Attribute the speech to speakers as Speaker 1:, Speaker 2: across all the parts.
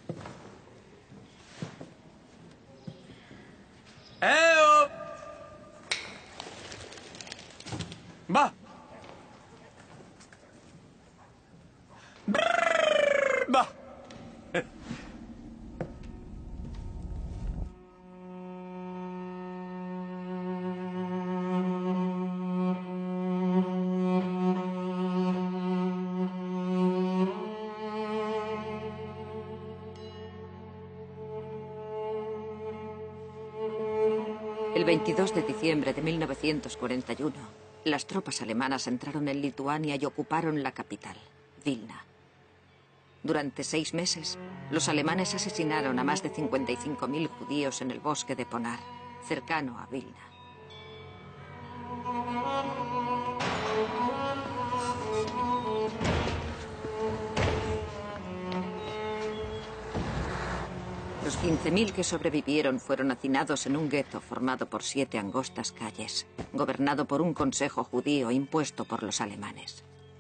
Speaker 1: ¡Eo! ¡Va! ¡Va!
Speaker 2: El 22 de diciembre de 1941, las tropas alemanas entraron en Lituania y ocuparon la capital, Vilna. Durante 6 meses, los alemanes asesinaron a más de 55.000 judíos en el bosque de Ponar, cercano a Vilna. Los 15.000 que sobrevivieron fueron hacinados en un gueto formado por 7 angostas calles, gobernado por un consejo judío impuesto por los alemanes.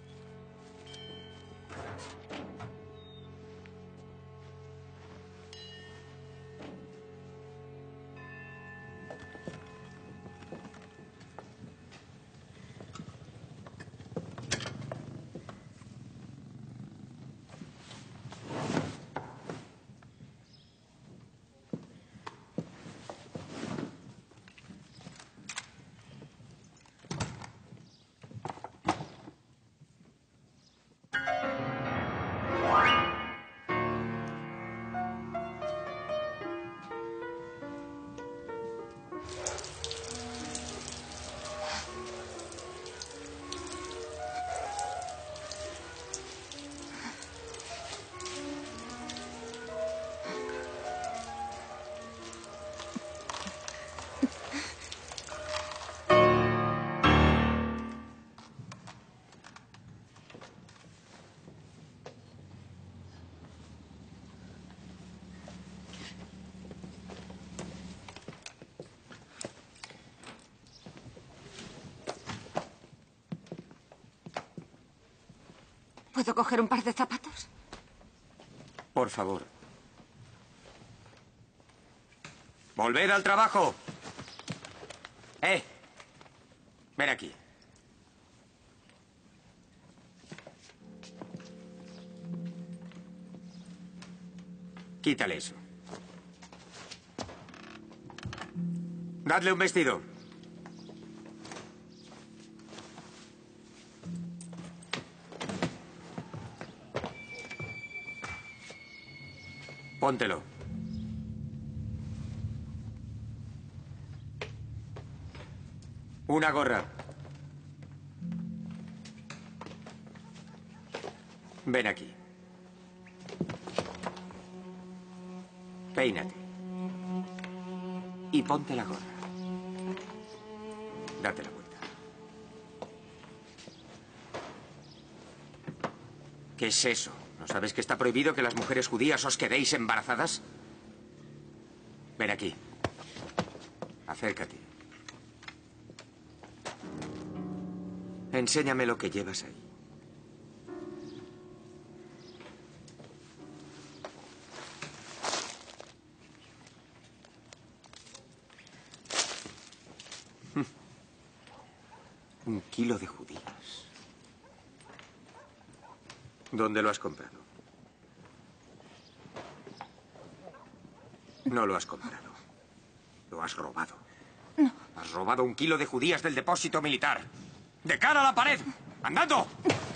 Speaker 2: ¿Puedo coger un par de zapatos?
Speaker 1: Por favor. ¡Volved al trabajo! Ven aquí. Quítale eso. Dadle un vestido. Póntelo. Una gorra. Ven aquí. Peínate. Y ponte la gorra. Date la vuelta. ¿Qué es eso? ¿No sabes que está prohibido que las mujeres judías os quedéis embarazadas? Ven aquí. Acércate. Enséñame lo que llevas ahí. Un kilo de judías. ¿Dónde lo has comprado? No lo has comprado. Lo has robado.
Speaker 2: No.
Speaker 1: Has robado 1 kilo de judías del depósito militar. ¡De cara a la pared! ¡Andando!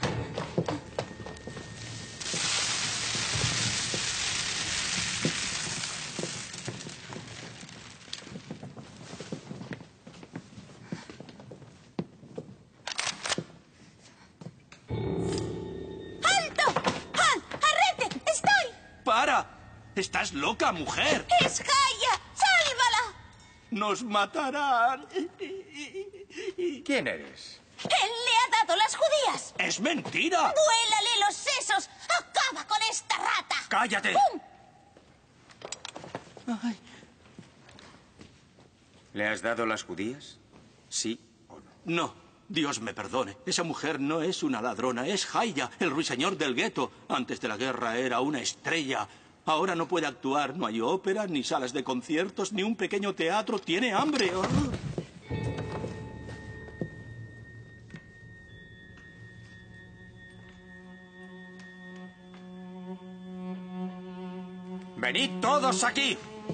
Speaker 3: ¡Estás loca, mujer!
Speaker 4: ¡Es Haya! ¡Sálvala!
Speaker 3: ¡Nos matarán!
Speaker 1: ¿Quién eres?
Speaker 4: ¡Él le ha dado las judías!
Speaker 3: ¡Es mentira!
Speaker 4: ¡Duélale los sesos! ¡Acaba con esta rata!
Speaker 1: ¡Cállate!
Speaker 4: ¡Pum!
Speaker 3: Ay.
Speaker 1: ¿Le has dado las judías? ¿Sí o no?
Speaker 3: No. Dios me perdone. Esa mujer no es una ladrona. Es Haya, el ruiseñor del gueto. Antes de la guerra era una estrella. Ahora no puede actuar. No hay ópera, ni salas de conciertos, ni un pequeño teatro. Tiene hambre. ¡Oh!
Speaker 1: ¡Venid todos aquí!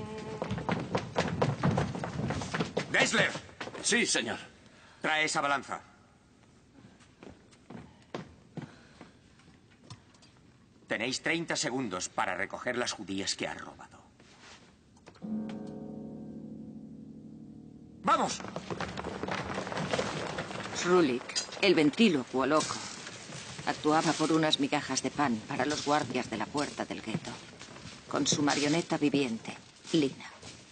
Speaker 1: ¡Geisler!
Speaker 3: Sí, señor.
Speaker 1: Trae esa balanza. Tenéis 30 segundos para recoger las judías que ha robado. ¡Vamos!
Speaker 2: Srulik, el ventrílocuo loco, actuaba por unas migajas de pan para los guardias de la puerta del gueto, con su marioneta viviente, Lina.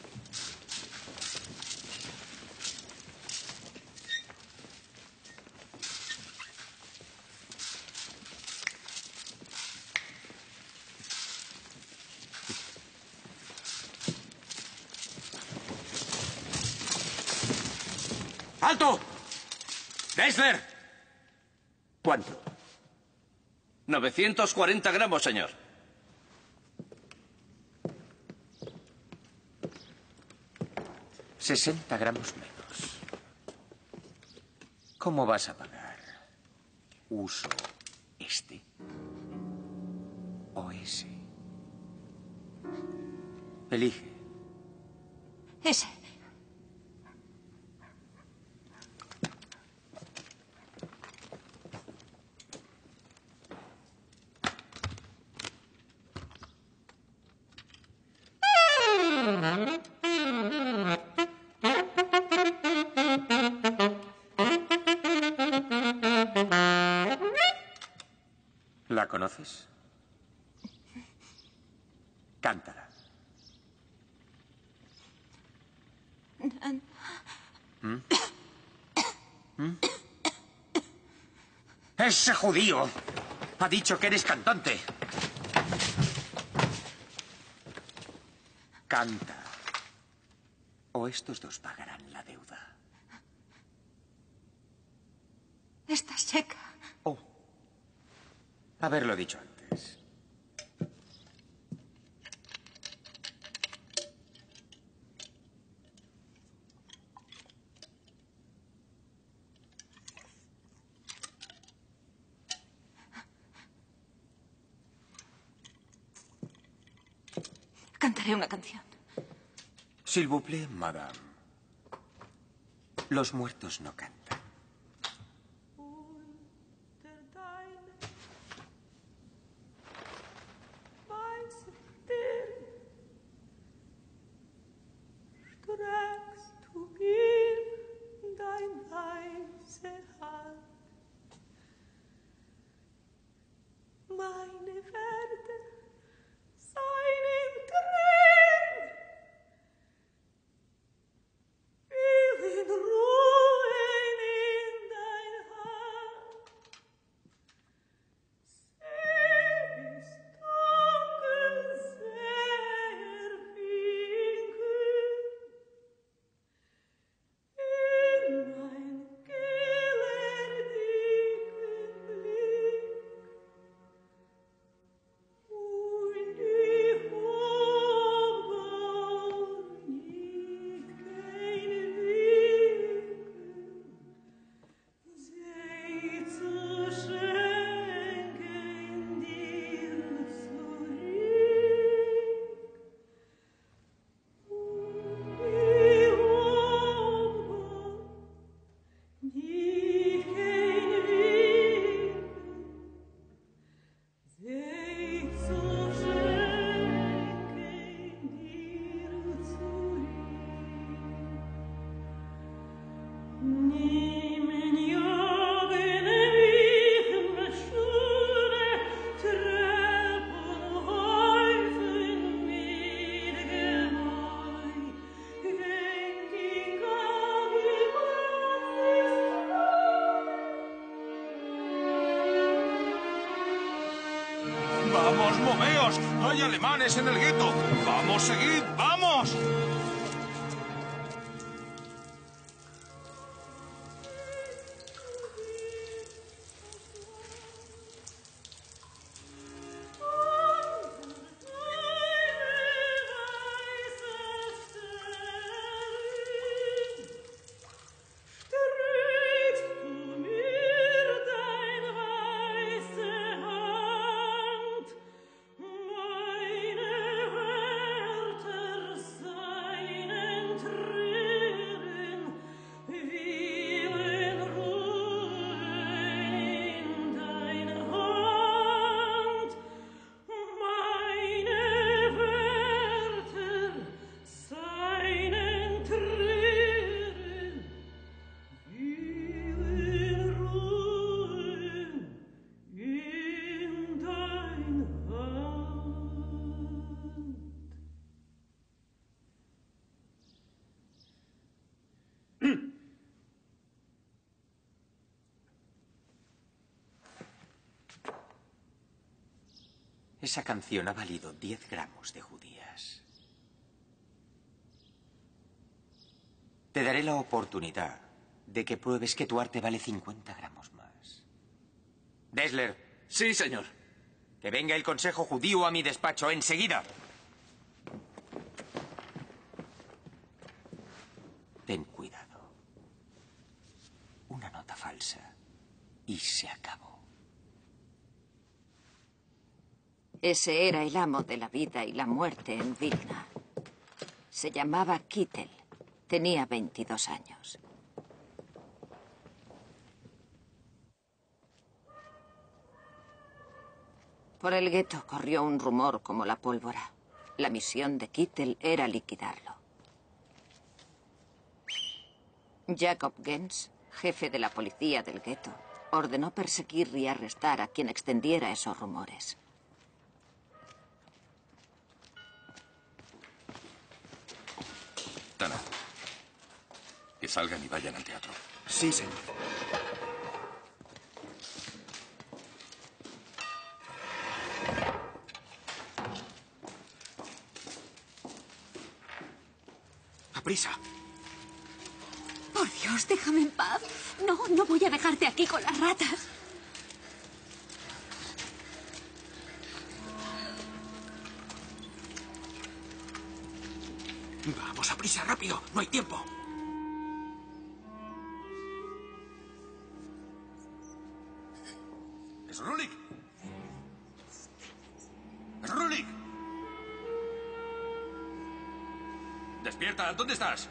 Speaker 1: ¡Alto! ¡Geisler!
Speaker 3: ¿Cuánto?
Speaker 5: 940 gramos, señor.
Speaker 1: $60 menos. ¿Cómo vas a pagar? ¿Uso este o ese? Elige.
Speaker 4: Ese.
Speaker 1: ¿La conoces? Cántala. ¡Ese judío ha dicho que eres cantante! Canta. O estos dos pagarán la deuda.
Speaker 4: Está seca.
Speaker 1: Oh. Haberlo dicho antes.
Speaker 4: Cantaré una canción.
Speaker 1: S'il vous plaît, madame. Los muertos no cantan.
Speaker 6: ¡Vamos, moveos! ¡Hay alemanes en el gueto! ¡Vamos, seguid! ¡Vamos!
Speaker 1: Esa canción ha valido 10 gramos de judías. Te daré la oportunidad de que pruebes que tu arte vale 50 gramos más. Dessler.
Speaker 3: Sí, señor.
Speaker 1: Que venga el consejo judío a mi despacho enseguida. Ten cuidado. Una nota falsa y se acabó.
Speaker 2: Ese era el amo de la vida y la muerte en Vilna. Se llamaba Kittel. Tenía 22 años. Por el gueto corrió un rumor como la pólvora. La misión de Kittel era liquidarlo. Jacob Gens, jefe de la policía del gueto, ordenó perseguir y arrestar a quien extendiera esos rumores.
Speaker 6: Tana, que salgan y vayan al teatro.
Speaker 5: Sí, señor. ¡A prisa!
Speaker 4: Por Dios, déjame en paz. No voy a dejarte aquí con las ratas.
Speaker 5: Vamos, a prisa, rápido. No hay tiempo.
Speaker 6: ¡Srulik! ¡Srulik! ¡Despierta! ¿Dónde estás?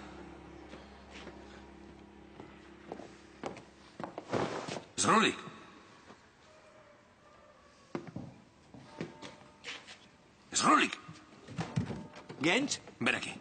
Speaker 6: ¡Srulik! ¡Srulik!
Speaker 5: ¿Gens?
Speaker 6: Ven aquí.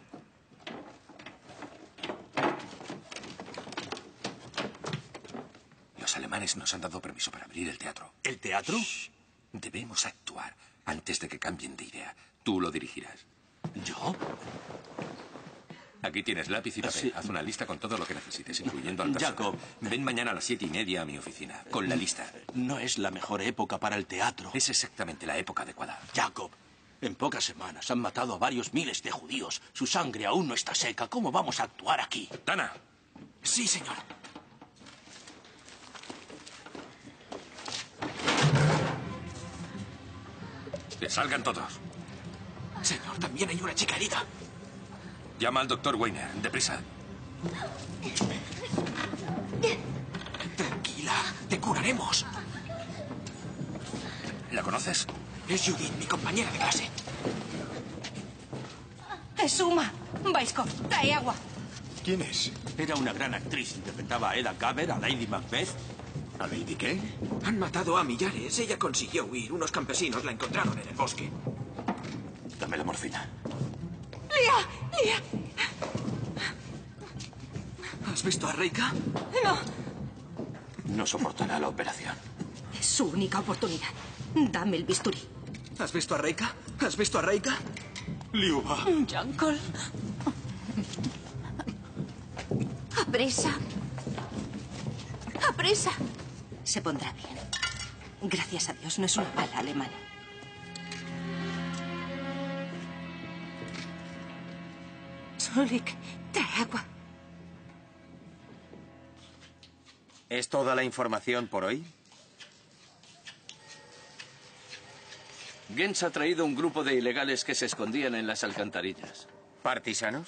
Speaker 6: Los alemanes nos han dado permiso para abrir el teatro.
Speaker 5: ¿El teatro?
Speaker 6: Shh. Debemos actuar antes de que cambien de idea. Tú lo dirigirás.
Speaker 5: ¿Yo?
Speaker 6: Aquí tienes lápiz y papel.
Speaker 3: Sí.
Speaker 6: Haz una lista con todo lo que necesites, incluyendo al personal.
Speaker 3: Jacob.
Speaker 6: Ven mañana a las 7:30 a mi oficina, con la lista.
Speaker 3: No es la mejor época para el teatro.
Speaker 6: Es exactamente la época adecuada.
Speaker 3: Jacob, en pocas semanas han matado a varios miles de judíos. Su sangre aún no está seca. ¿Cómo vamos a actuar aquí?
Speaker 6: Tana,
Speaker 5: Sí, señor.
Speaker 6: que salgan todos.
Speaker 5: Señor, también hay una chica herida.
Speaker 6: Llama al doctor Weiner, deprisa.
Speaker 5: Tranquila, te curaremos.
Speaker 6: ¿La conoces?
Speaker 5: Es Judith, mi compañera de clase.
Speaker 4: Es Uma. Weiskopf, trae agua.
Speaker 5: ¿Quién es?
Speaker 3: Era una gran actriz. Interpretaba a Eda Gaber, a Lady Macbeth.
Speaker 5: ¿A Lady qué? Han matado a millares. Ella consiguió huir. Unos campesinos la encontraron en el bosque.
Speaker 6: Dame la morfina.
Speaker 4: Lía.
Speaker 5: ¿Has visto a Reika?
Speaker 4: No.
Speaker 6: No soportará la operación.
Speaker 4: Es su única oportunidad. Dame el bisturí.
Speaker 5: ¿Has visto a Reika? ¿Has visto a Reika?
Speaker 3: Liuba.
Speaker 4: Jankol. Aprisa. Aprisa. Se pondrá bien. Gracias a Dios, no es una bala alemana. Solik, trae agua.
Speaker 1: ¿Es toda la información por hoy?
Speaker 7: Gens ha traído un grupo de ilegales que se escondían en las alcantarillas.
Speaker 1: ¿Partisanos?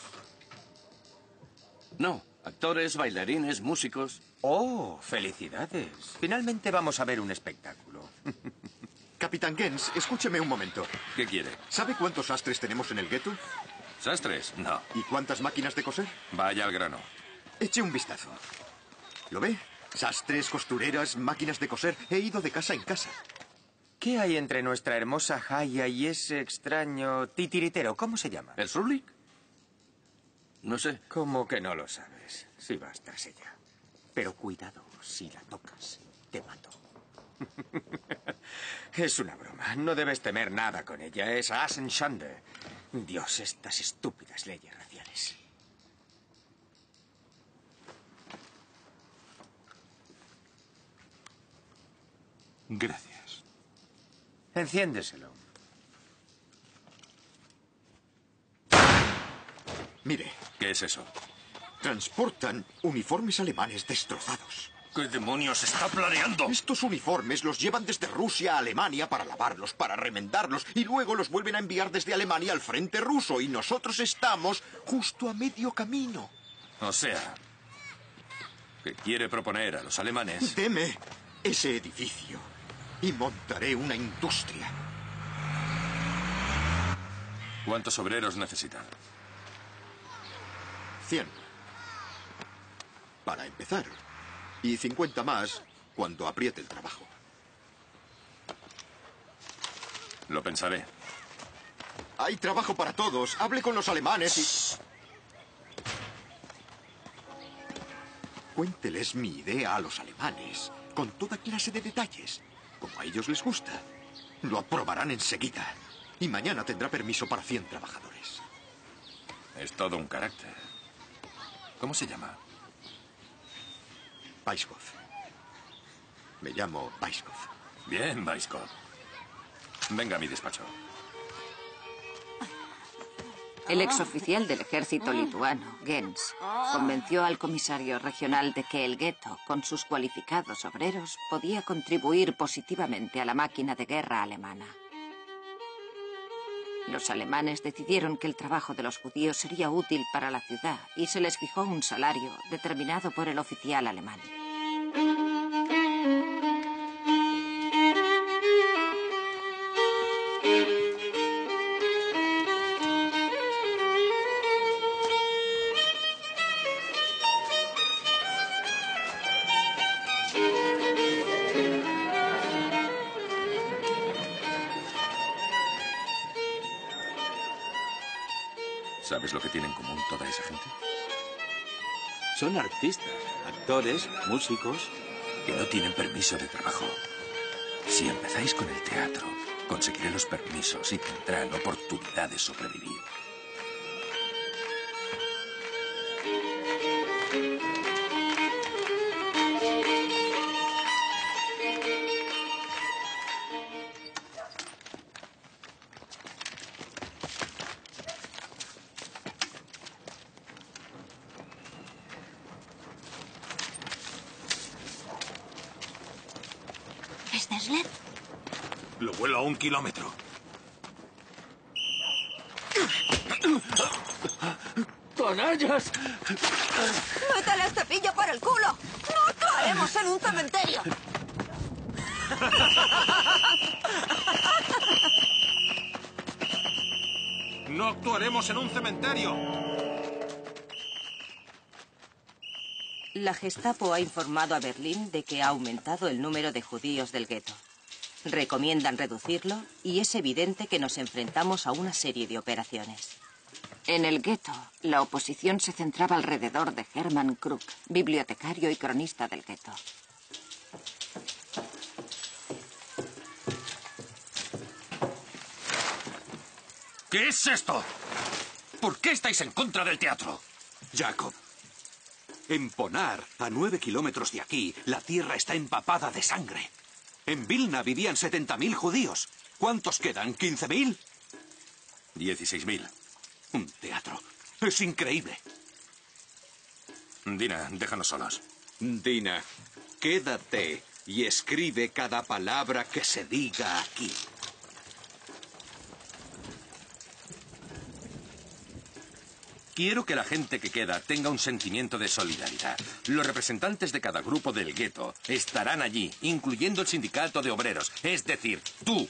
Speaker 7: No, actores, bailarines, músicos.
Speaker 1: Oh, felicidades. Finalmente vamos a ver un espectáculo.
Speaker 8: Capitán Gens, escúcheme un momento.
Speaker 6: ¿Qué quiere?
Speaker 8: ¿Sabe cuántos sastres tenemos en el gueto?
Speaker 6: ¿Sastres? No.
Speaker 8: ¿Y cuántas máquinas de coser?
Speaker 6: Vaya al grano.
Speaker 8: Eche un vistazo. ¿Lo ve? Sastres, costureras, máquinas de coser. He ido de casa en casa.
Speaker 1: ¿Qué hay entre nuestra hermosa Jaya y ese extraño titiritero? ¿Cómo se llama?
Speaker 7: ¿El Srulik? No sé.
Speaker 1: ¿Cómo que no lo sabes? Si vas tras ella. Pero cuidado, si la tocas, te mato. Es una broma. No debes temer nada con ella. Es Asenschande. Dios, estas estúpidas leyes raciales.
Speaker 6: Gracias.
Speaker 1: Enciéndeselo.
Speaker 8: Mire,
Speaker 6: ¿Qué es eso?
Speaker 8: transportan uniformes alemanes destrozados.
Speaker 6: ¿Qué demonios está planeando?
Speaker 8: Estos uniformes los llevan desde Rusia a Alemania para lavarlos, para remendarlos, y luego los vuelven a enviar desde Alemania al frente ruso, y nosotros estamos justo a medio camino.
Speaker 6: O sea, que quiere proponer a los alemanes...
Speaker 8: Deme ese edificio y montaré una industria.
Speaker 6: ¿Cuántos obreros necesitan?
Speaker 8: 100. Para empezar. Y 50 más cuando apriete el trabajo.
Speaker 6: Lo pensaré.
Speaker 8: Hay trabajo para todos. Hable con los alemanes y... Cuénteles mi idea a los alemanes, con toda clase de detalles. Como a ellos les gusta. Lo aprobarán enseguida. Y mañana tendrá permiso para 100 trabajadores.
Speaker 6: Es todo un carácter. ¿Cómo se llama?
Speaker 8: Weisskopf. Me llamo Weisskopf.
Speaker 6: Bien, Weisskopf. Venga a mi despacho.
Speaker 2: El exoficial del ejército lituano, Gens, convenció al comisario regional de que el gueto, con sus cualificados obreros, podía contribuir positivamente a la máquina de guerra alemana. Los alemanes decidieron que el trabajo de los judíos sería útil para la ciudad y se les fijó un salario determinado por el oficial alemán.
Speaker 6: ¿Sabes lo que tiene en común toda esa gente?
Speaker 3: Son artistas, actores, músicos.
Speaker 6: Que no tienen permiso de trabajo. Si empezáis con el teatro, conseguiré los permisos y tendrán oportunidad de sobrevivir.
Speaker 4: ¿Es Dessler?
Speaker 6: Lo vuelo a 1 kilómetro.
Speaker 3: ¡Canallas!
Speaker 2: ¡Métele este pillo por el culo! ¡No actuaremos en un cementerio!
Speaker 6: ¡No actuaremos en un cementerio!
Speaker 9: La Gestapo ha informado a Berlín de que ha aumentado el número de judíos del gueto. Recomiendan reducirlo y es evidente que nos enfrentamos a una serie de operaciones.
Speaker 2: En el gueto, la oposición se centraba alrededor de Hermann Krug, bibliotecario y cronista del gueto.
Speaker 6: ¿Qué es esto? ¿Por qué estáis en contra del teatro?
Speaker 10: Jacob, en Ponar, a 9 kilómetros de aquí, la tierra está empapada de sangre. En Vilna vivían 70.000 judíos. ¿Cuántos quedan? ¿15.000?
Speaker 6: 16.000.
Speaker 10: Un teatro. Es increíble.
Speaker 6: Dina, déjanos solos.
Speaker 10: Dina, quédate y escribe cada palabra que se diga aquí.
Speaker 6: Quiero que la gente que queda tenga un sentimiento de solidaridad. Los representantes de cada grupo del gueto estarán allí, incluyendo el sindicato de obreros. Es decir, tú.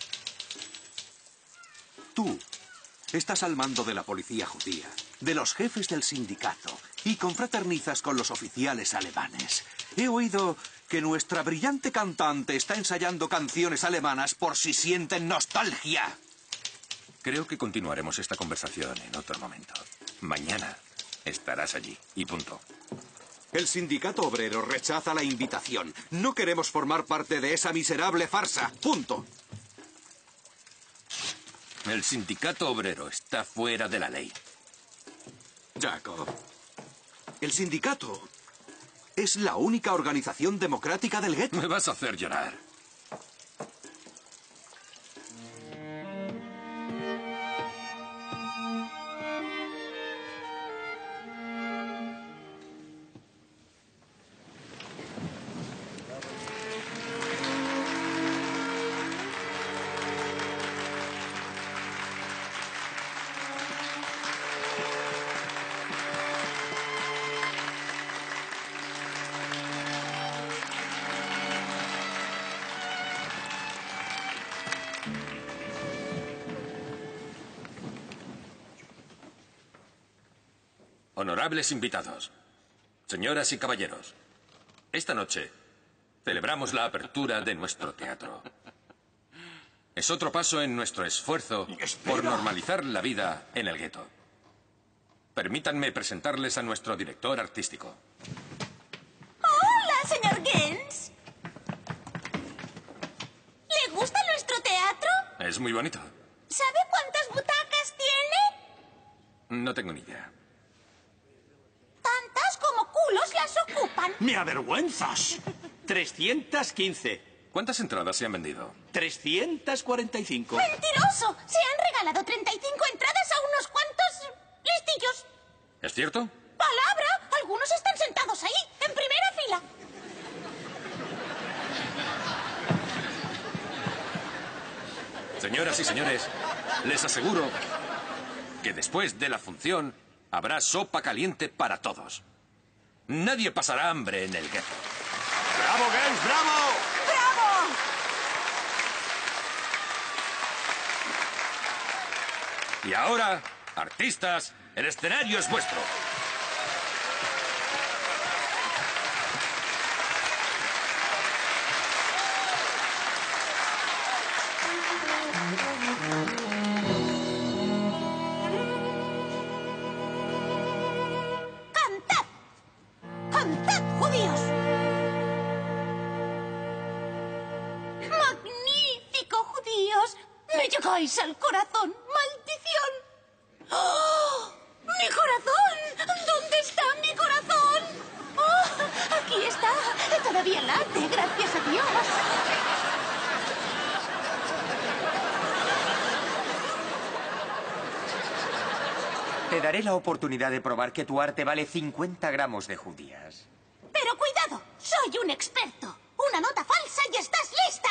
Speaker 10: Tú estás al mando de la policía judía, de los jefes del sindicato y confraternizas con los oficiales alemanes. He oído que nuestra brillante cantante está ensayando canciones alemanas por si sienten nostalgia.
Speaker 6: Creo que continuaremos esta conversación en otro momento. Mañana estarás allí. Y punto.
Speaker 10: El sindicato obrero rechaza la invitación. No queremos formar parte de esa miserable farsa. Punto.
Speaker 6: El sindicato obrero está fuera de la ley.
Speaker 10: Jacob, el sindicato es la única organización democrática del gueto.
Speaker 6: Me vas a hacer llorar. Honorables invitados, señoras y caballeros, esta noche celebramos la apertura de nuestro teatro. Es otro paso en nuestro esfuerzo por normalizar la vida en el gueto. Permítanme presentarles a nuestro director artístico.
Speaker 4: Hola, señor Gens. ¿Le gusta nuestro teatro?
Speaker 6: Es muy bonito.
Speaker 4: ¿Sabe cuántas butacas tiene?
Speaker 6: No tengo ni idea.
Speaker 4: Tantas como culos las ocupan.
Speaker 3: ¡Me avergüenzas! 315.
Speaker 6: ¿Cuántas entradas se han vendido?
Speaker 3: 345.
Speaker 4: ¡Mentiroso! Se han regalado 35 entradas a unos cuantos listillos.
Speaker 6: ¿Es cierto?
Speaker 4: ¡Palabra! Algunos están sentados ahí, en primera fila.
Speaker 6: Señoras y señores, les aseguro que después de la función habrá sopa caliente para todos. Nadie pasará hambre en el gueto.
Speaker 3: ¡Bravo, Gens! ¡Bravo!
Speaker 4: ¡Bravo!
Speaker 6: Y ahora, artistas, el escenario es vuestro.
Speaker 4: ¡Cantad! ¡Cantad, judíos! ¡Magnífico, judíos! ¡Me llegáis al corazón! ¡Maldición! ¡Oh! ¡Mi corazón! ¿Dónde está mi corazón? ¡Oh! ¡Aquí está! Todavía late, gracias a Dios.
Speaker 1: Te daré la oportunidad de probar que tu arte vale 50 gramos de judías.
Speaker 4: Pero cuidado, soy un experto. Una nota falsa y estás lista.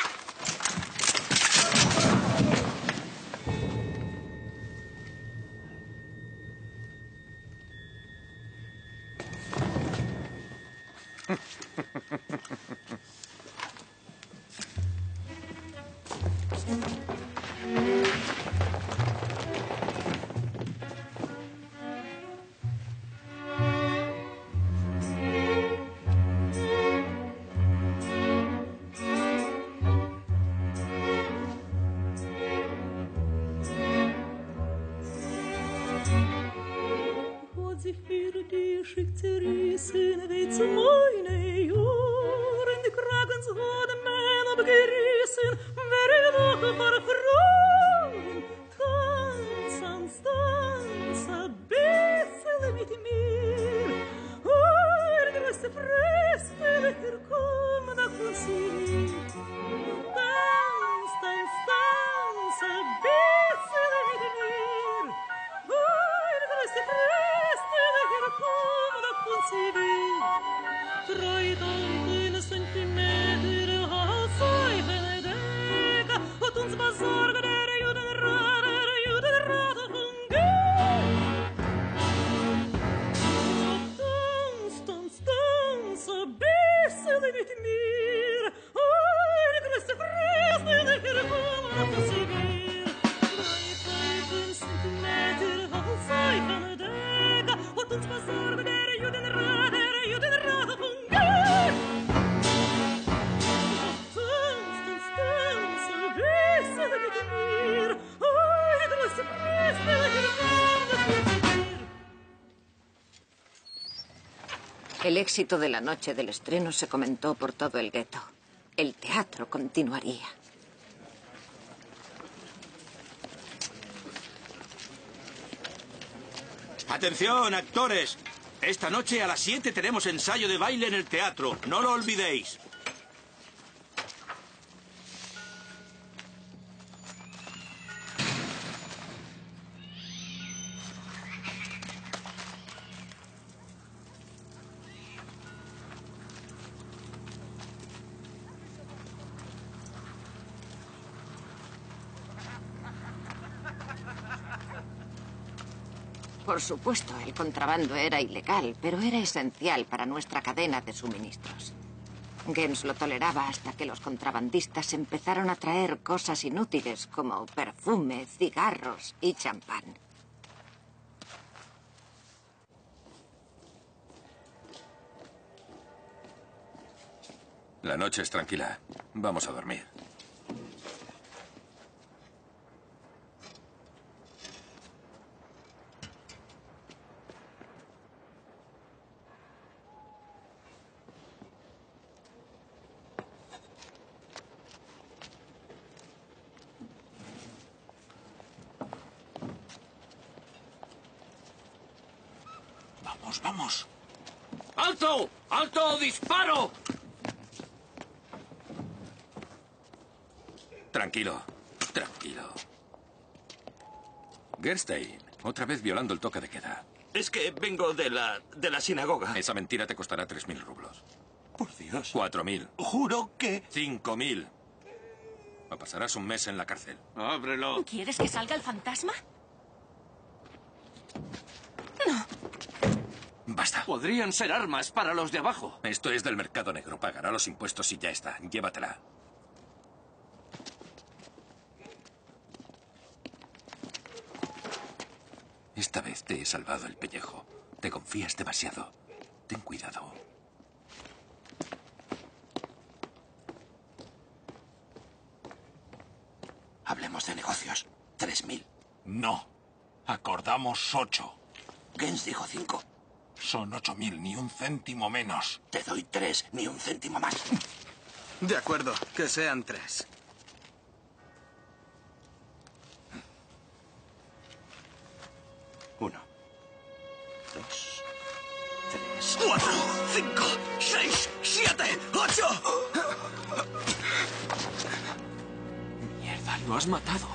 Speaker 2: El éxito de la noche del estreno se comentó por todo el gueto. El teatro continuaría.
Speaker 3: ¡Atención, actores! Esta noche a las 7 tenemos ensayo de baile en el teatro. No lo olvidéis.
Speaker 2: Por supuesto, el contrabando era ilegal, pero era esencial para nuestra cadena de suministros. Gens lo toleraba hasta que los contrabandistas empezaron a traer cosas inútiles como perfume, cigarros y champán.
Speaker 6: La noche es tranquila. Vamos a dormir.
Speaker 5: Vamos, vamos.
Speaker 3: ¡Alto! ¡Alto! ¡Disparo!
Speaker 6: Tranquilo, tranquilo. Gerstein, otra vez violando el toque de queda.
Speaker 7: Es que vengo de la sinagoga.
Speaker 6: Esa mentira te costará 3.000 rublos.
Speaker 7: Por Dios.
Speaker 6: 4.000.
Speaker 7: Juro que...
Speaker 6: 5.000. O pasarás un mes en la cárcel.
Speaker 7: Ábrelo.
Speaker 4: ¿Quieres que salga el fantasma?
Speaker 6: Basta.
Speaker 3: Podrían ser armas para los de abajo.
Speaker 6: Esto es del mercado negro. Pagará los impuestos y ya está. Llévatela. Esta vez te he salvado el pellejo. Te confías demasiado. Ten cuidado.
Speaker 8: Hablemos de negocios. 3.000.
Speaker 5: No. Acordamos 8.
Speaker 8: Gens dijo 5.
Speaker 5: Son 8.000, ni un céntimo menos.
Speaker 8: Te doy 3, ni un céntimo más.
Speaker 11: De acuerdo, que sean 3.
Speaker 8: 1, 2, 3,
Speaker 11: 4, 5, 6, 7, 8.
Speaker 5: Mierda, lo has matado.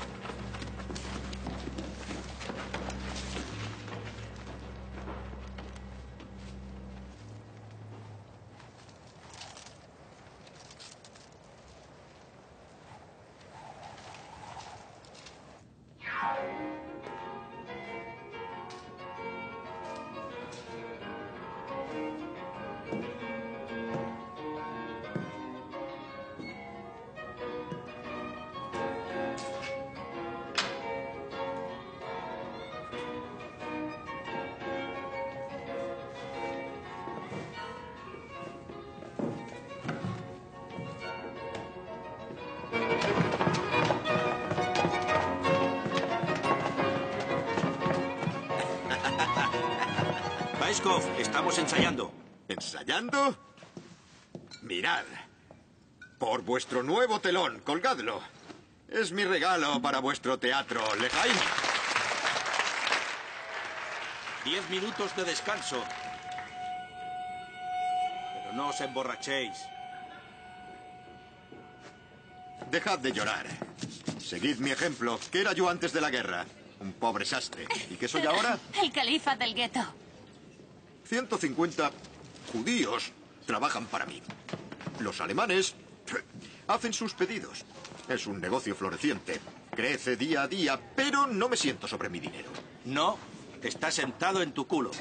Speaker 10: Weiskopf, estamos ensayando.
Speaker 8: ¿Ensayando? Mirad. Por vuestro nuevo telón, colgadlo. Es mi regalo para vuestro teatro, Lejaim.
Speaker 10: 10 minutos de descanso. Pero no os emborrachéis.
Speaker 8: Dejad de llorar. Seguid mi ejemplo. ¿Qué era yo antes de la guerra? Un pobre sastre. ¿Y qué soy ahora?
Speaker 4: El califa del gueto.
Speaker 8: 150 judíos trabajan para mí. Los alemanes hacen sus pedidos. Es un negocio floreciente. Crece día a día, pero no me siento sobre mi dinero.
Speaker 10: No, está sentado en tu culo.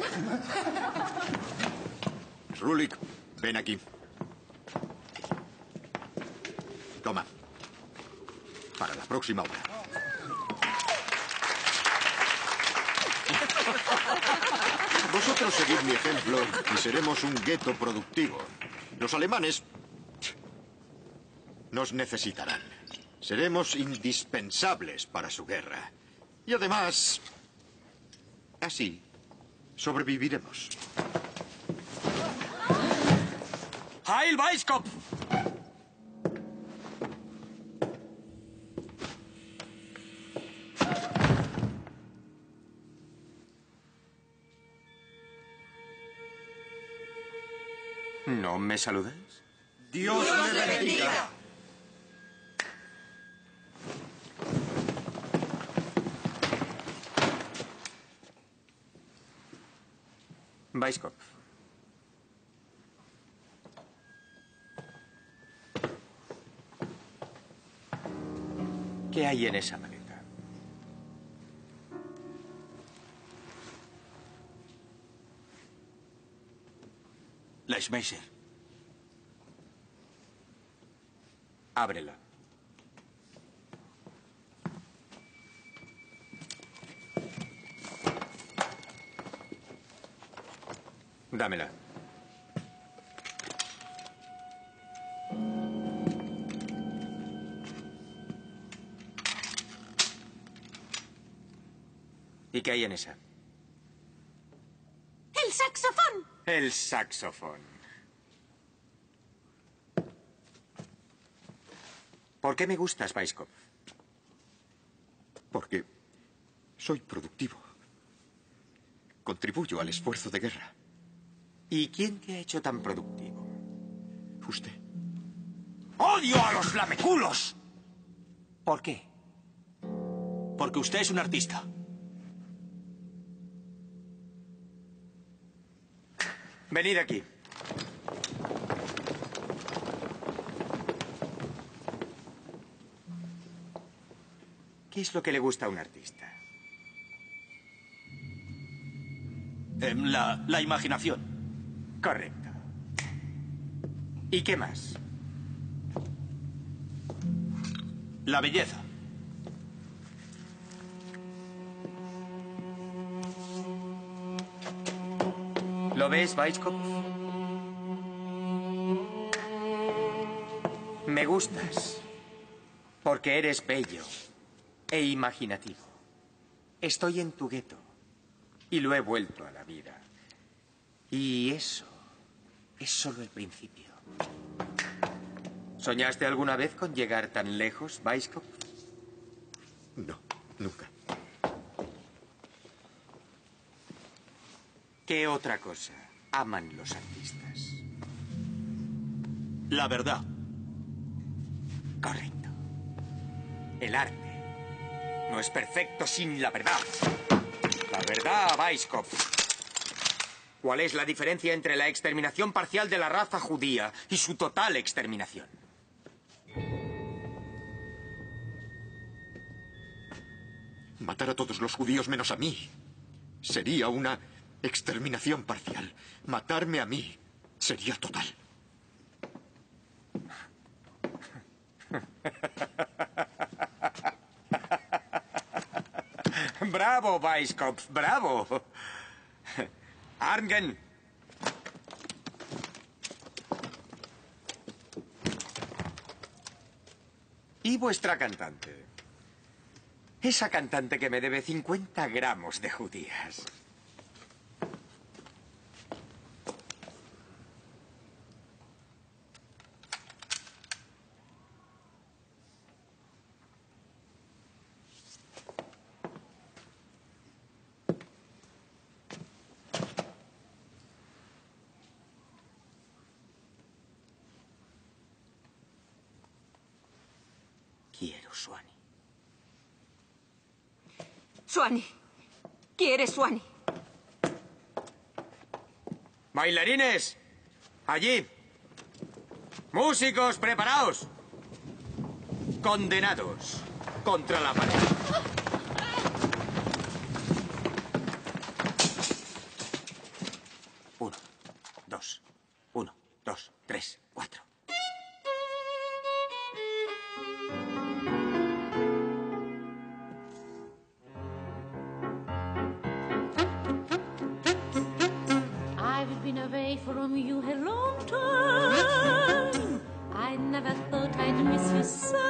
Speaker 8: Rulik, ven aquí. Toma. Para la próxima hora. Vosotros seguid mi ejemplo y seremos un gueto productivo. Los alemanes nos necesitarán. Seremos indispensables para su guerra. Y además, así sobreviviremos.
Speaker 10: ¡Heil Weiskopf!
Speaker 1: ¿No me saludas?
Speaker 11: Dios le bendiga.
Speaker 1: Weiskopf. ¿Qué hay en esa maleta?
Speaker 10: La Schmeisser.
Speaker 1: Ábrela. Dámela. qué hay en esa?
Speaker 4: ¡El saxofón!
Speaker 1: El saxofón. ¿Por qué me gustas, Weiskopf?
Speaker 8: Porque soy productivo. Contribuyo al esfuerzo de guerra.
Speaker 1: ¿Y quién te ha hecho tan productivo?
Speaker 8: Usted.
Speaker 1: ¡Odio a los lameculos! ¿Por qué?
Speaker 3: Porque usted es un artista.
Speaker 1: Venid aquí. ¿Qué es lo que le gusta a un artista?
Speaker 3: La imaginación.
Speaker 1: Correcto. ¿Y qué más?
Speaker 3: La belleza.
Speaker 1: ¿Lo ves, Weiskopf? Me gustas porque eres bello e imaginativo. Estoy en tu gueto y lo he vuelto a la vida. Y eso es solo el principio. ¿Soñaste alguna vez con llegar tan lejos, Weiskopf?
Speaker 8: No, nunca.
Speaker 1: ¿Qué otra cosa aman los artistas?
Speaker 3: La verdad.
Speaker 1: Correcto. El arte no es perfecto sin la verdad. La verdad, Weiskopf. ¿Cuál es la diferencia entre la exterminación parcial de la raza judía y su total exterminación?
Speaker 8: Matar a todos los judíos menos a mí sería una exterminación parcial. Matarme a mí sería total.
Speaker 1: ¡Bravo, Weiskopf! ¡Bravo! Arngen. ¿Y vuestra cantante? Esa cantante que me debe 50 gramos de judías. Quiero Swanee.
Speaker 2: Swanee. ¿Quieres Swanee?
Speaker 1: ¡Bailarines! ¡Allí! ¡Músicos, preparaos! Condenados contra la pared. Uno, dos, 1, 2, 3, 4.
Speaker 4: I've been away from you a long time. I never thought I'd miss you so.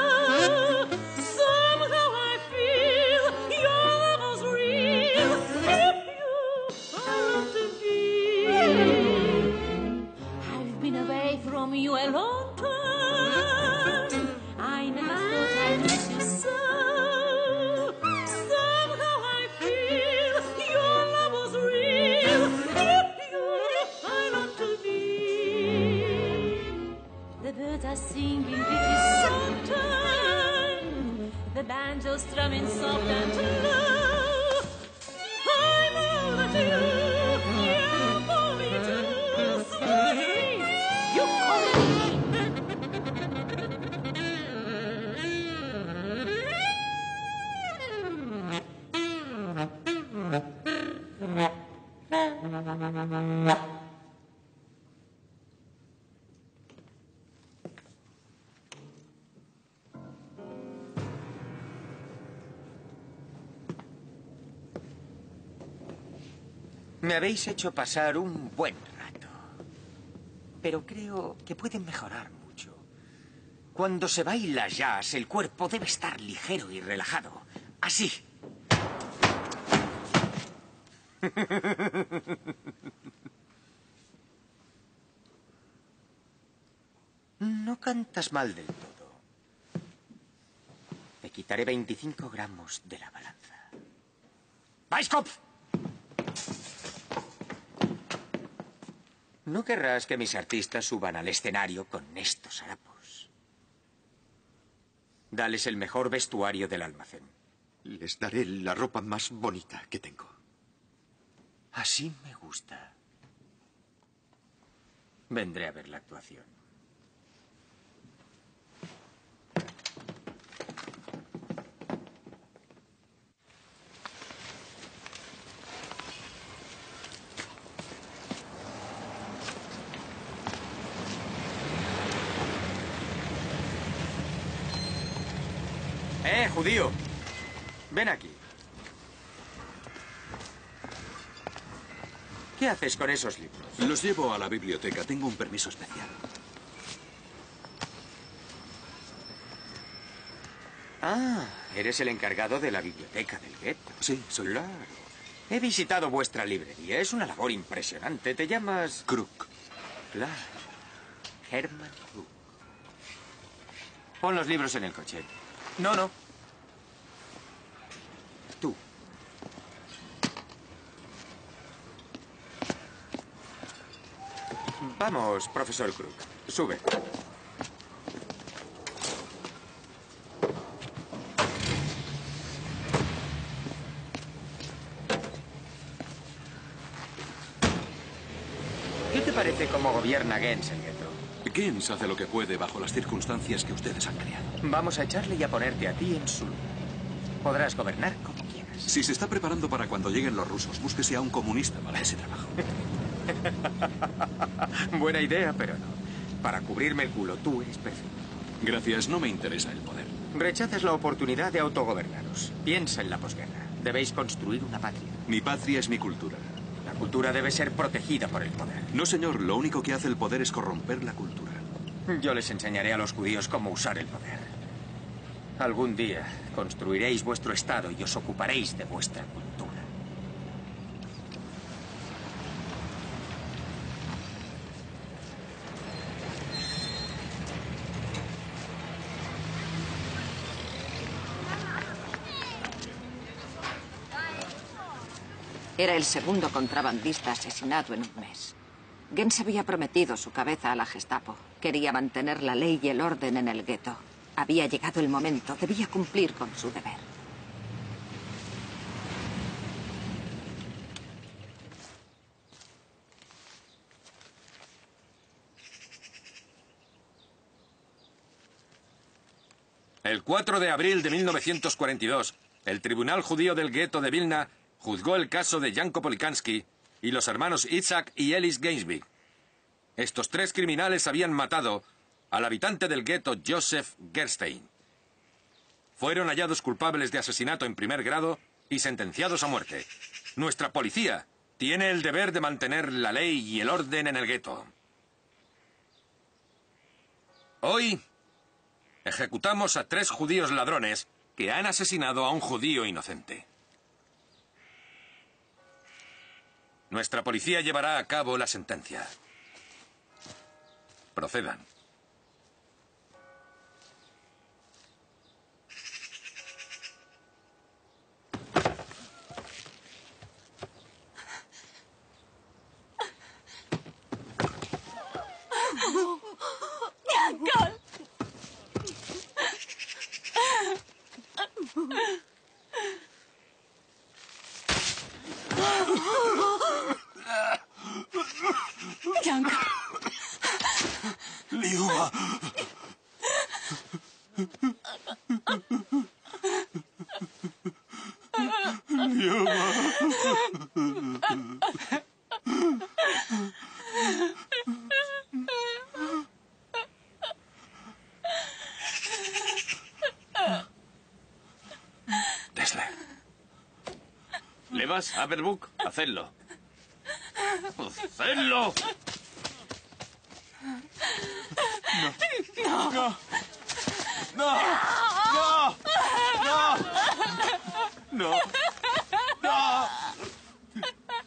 Speaker 4: Somehow I feel your love was real. If you are to be. I've been away from you a long time. I never thought I'd miss you so. Somehow I feel your love was real. If you are not to be. The birds are singing pretty sometime. The banjo's strumming soft and low. I know that you for me too. Swanee, you call me.
Speaker 1: Me habéis hecho pasar un buen rato. Pero creo que pueden mejorar mucho. Cuando se baila jazz, el cuerpo debe estar ligero y relajado. Así. No cantas mal del todo. Te quitaré 25 gramos de la balanza. ¡Weisskopf! No querrás que mis artistas suban al escenario con estos harapos. Dales el mejor vestuario del almacén.
Speaker 8: Les daré la ropa más bonita que tengo.
Speaker 1: Así me gusta. Vendré a ver la actuación. Judío. Ven aquí. ¿Qué haces con esos libros?
Speaker 10: Los llevo a la biblioteca. Tengo un permiso especial.
Speaker 1: Ah, eres el encargado de la biblioteca del gueto.
Speaker 10: Sí, soy.
Speaker 1: Claro. He visitado vuestra librería. Es una labor impresionante. Te llamas...
Speaker 10: Kruk.
Speaker 1: Claro. Hermann Kruk. Pon los libros en el coche. No. Tú. Vamos, profesor Kruk. Sube. ¿Qué te parece cómo gobierna Gens el gueto?
Speaker 10: Gens hace lo que puede bajo las circunstancias que ustedes han creado.
Speaker 1: Vamos a echarle y a ponerte a ti en su lugar. Podrás gobernar como quieras.
Speaker 10: Si se está preparando para cuando lleguen los rusos, búsquese a un comunista para ese trabajo.
Speaker 1: Buena idea, pero no. Para cubrirme el culo, tú eres perfecto.
Speaker 10: Gracias, no me interesa el poder.
Speaker 1: Rechazas la oportunidad de autogobernaros. Piensa en la posguerra. Debéis construir una patria.
Speaker 10: Mi patria es mi cultura.
Speaker 1: La cultura debe ser protegida por el poder.
Speaker 10: No, señor. Lo único que hace el poder es corromper la cultura.
Speaker 1: Yo les enseñaré a los judíos cómo usar el poder. Algún día construiréis vuestro Estado y os ocuparéis de vuestra cultura.
Speaker 2: Era el segundo contrabandista asesinado en un mes. Gens había prometido su cabeza a la Gestapo. Quería mantener la ley y el orden en el gueto. Había llegado el momento. Debía cumplir con su deber.
Speaker 6: El 4 de abril de 1942, el Tribunal Judío del Gueto de Vilna juzgó el caso de Janko Polikansky y los hermanos Isaac y Ellis Gainsby. Estos tres criminales habían matado al habitante del gueto Joseph Gerstein. Fueron hallados culpables de asesinato en primer grado y sentenciados a muerte. Nuestra policía tiene el deber de mantener la ley y el orden en el gueto. Hoy ejecutamos a 3 judíos ladrones que han asesinado a un judío inocente. Nuestra policía llevará a cabo la sentencia. Procedan.
Speaker 4: Jankal. Jankal.
Speaker 11: Liuba.
Speaker 6: Dessler.
Speaker 7: Levas, Aberbuk, hacedlo. ¡Hacedlo!
Speaker 11: No. No. No. No. No. No. No.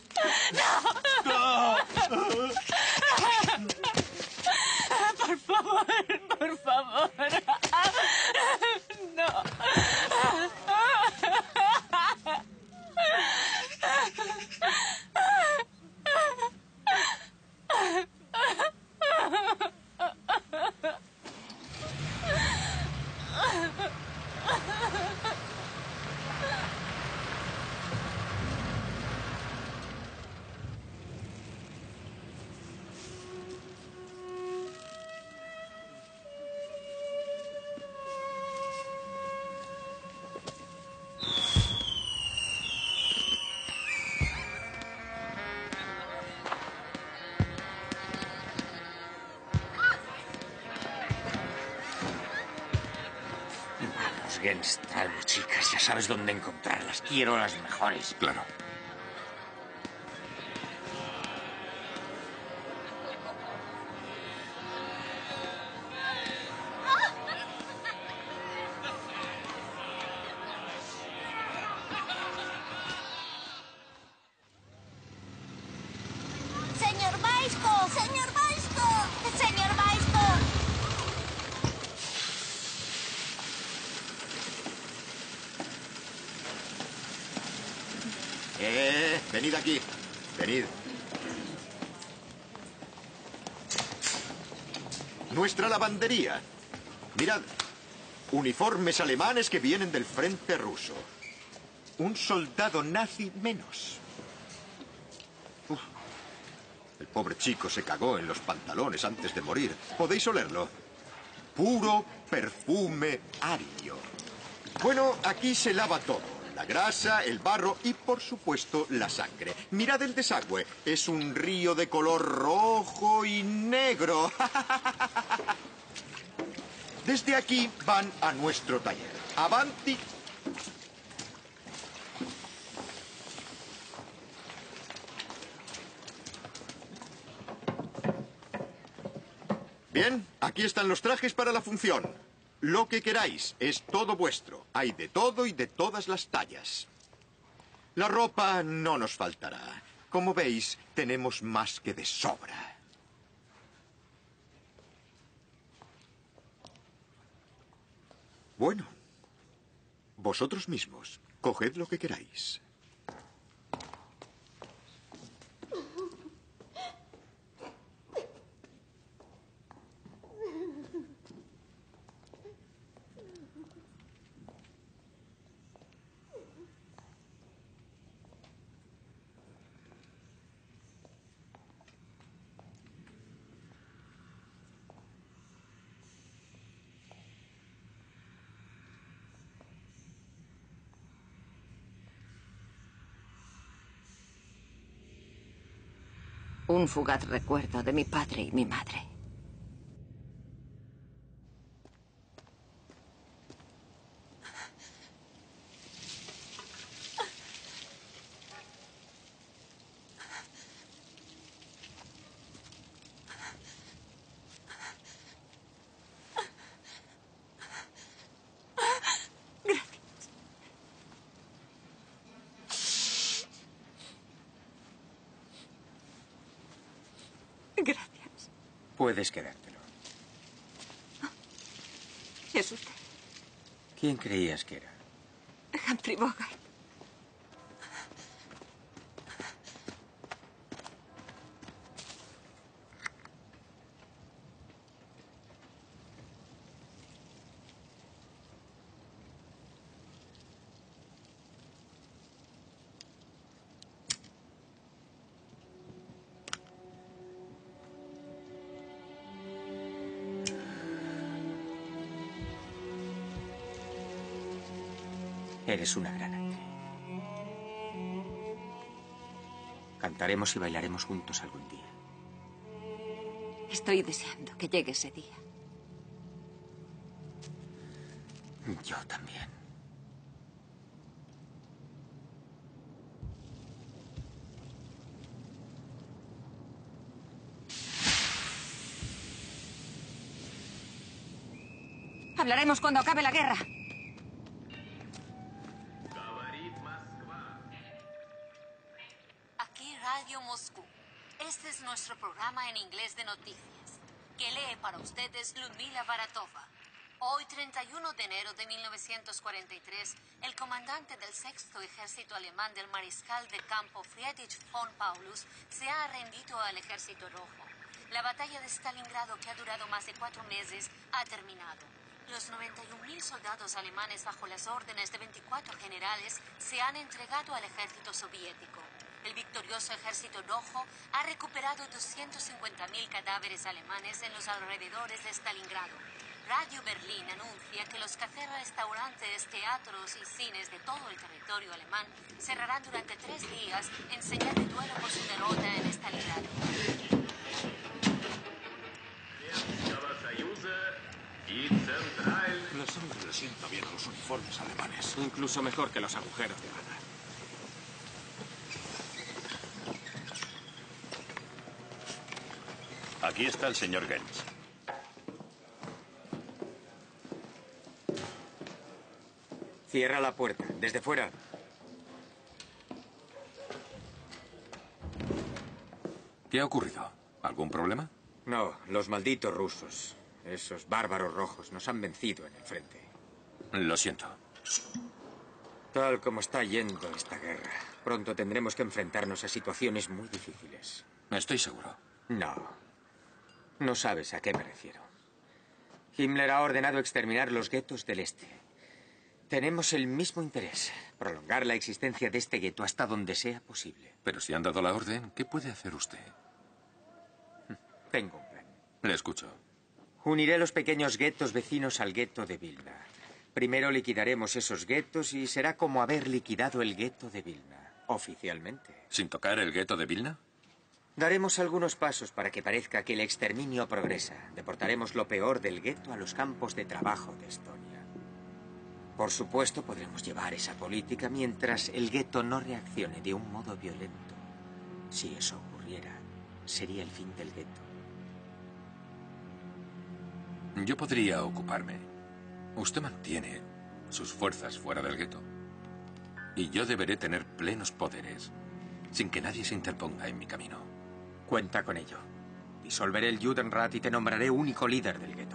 Speaker 1: Genstal, chicas. Ya sabes dónde encontrarlas. Quiero las mejores.
Speaker 6: Claro.
Speaker 4: ¡Señor Vaisco! ¡Señor Vaisco! ¡Señor Vaisco!
Speaker 8: Venid aquí. Venid. Nuestra lavandería. Mirad. Uniformes alemanes que vienen del frente ruso. Un soldado nazi menos. Uf. El pobre chico se cagó en los pantalones antes de morir. Podéis olerlo. Puro perfume ario. Bueno, aquí se lava todo. La grasa, el barro y, por supuesto, la sangre. Mirad el desagüe. Es un río de color rojo y negro. Desde aquí van a nuestro taller. Avanti. Bien, aquí están los trajes para la función. Lo que queráis, es todo vuestro. Hay de todo y de todas las tallas. La ropa no nos faltará. Como veis, tenemos más que de sobra. Bueno, vosotros mismos, coged lo que queráis.
Speaker 2: Un fugaz recuerdo de mi padre y mi madre.
Speaker 4: Gracias.
Speaker 1: Puedes quedártelo.
Speaker 4: ¿Es usted?
Speaker 1: ¿Quién creías que era?
Speaker 4: Humphrey Bogart.
Speaker 1: Eres una gran actriz. Cantaremos y bailaremos juntos algún día.
Speaker 2: Estoy deseando que llegue ese día.
Speaker 1: Yo también.
Speaker 2: Hablaremos cuando acabe la guerra.
Speaker 12: Aquí Radio Moscú. Este es nuestro programa en inglés de noticias, que lee para ustedes Ludmila Baratova. Hoy, 31 de enero de 1943, el comandante del Sexto Ejército Alemán del mariscal de campo Friedrich von Paulus se ha rendido al Ejército Rojo. La batalla de Stalingrado, que ha durado más de 4 meses, ha terminado. Los 91.000 soldados alemanes bajo las órdenes de 24 generales se han entregado al ejército soviético. El victorioso Ejército Rojo ha recuperado 250.000 cadáveres alemanes en los alrededores de Stalingrado. Radio Berlín anuncia que los cafés-restaurantes, teatros y cines de todo el territorio alemán cerrarán durante 3 días en señal de duelo por su derrota en Stalingrado.
Speaker 6: Los hombres
Speaker 5: sienta bien a los uniformes alemanes. Incluso mejor que los agujeros de bala.
Speaker 6: Aquí está el señor Gens.
Speaker 1: Cierra la puerta, desde fuera.
Speaker 6: ¿Qué ha ocurrido? ¿Algún problema?
Speaker 1: No, los malditos rusos. Esos bárbaros rojos nos han vencido en el frente.
Speaker 6: Lo siento.
Speaker 1: Tal como está yendo esta guerra, pronto tendremos que enfrentarnos a situaciones muy difíciles.
Speaker 6: Estoy seguro.
Speaker 1: No. No sabes a qué me refiero. Himmler ha ordenado exterminar los guetos del este. Tenemos el mismo interés, prolongar la existencia de este gueto hasta donde sea posible.
Speaker 6: Pero si han dado la orden, ¿qué puede hacer usted?
Speaker 1: Tengo un plan.
Speaker 6: Le escucho.
Speaker 1: Uniré los pequeños guetos vecinos al gueto de Vilna. Primero liquidaremos esos guetos y será como haber liquidado el gueto de Vilna, oficialmente.
Speaker 6: ¿Sin tocar el gueto de Vilna?
Speaker 1: Daremos algunos pasos para que parezca que el exterminio progresa. Deportaremos lo peor del gueto a los campos de trabajo de Estonia. Por supuesto, podremos llevar esa política mientras el gueto no reaccione de un modo violento. Si eso ocurriera, sería el fin del gueto.
Speaker 6: Yo podría ocuparme. Usted mantiene sus fuerzas fuera del gueto. Y yo deberé tener plenos poderes, sin que nadie se interponga en mi camino.
Speaker 1: Cuenta con ello. Disolveré el Judenrat y te nombraré único líder del gueto.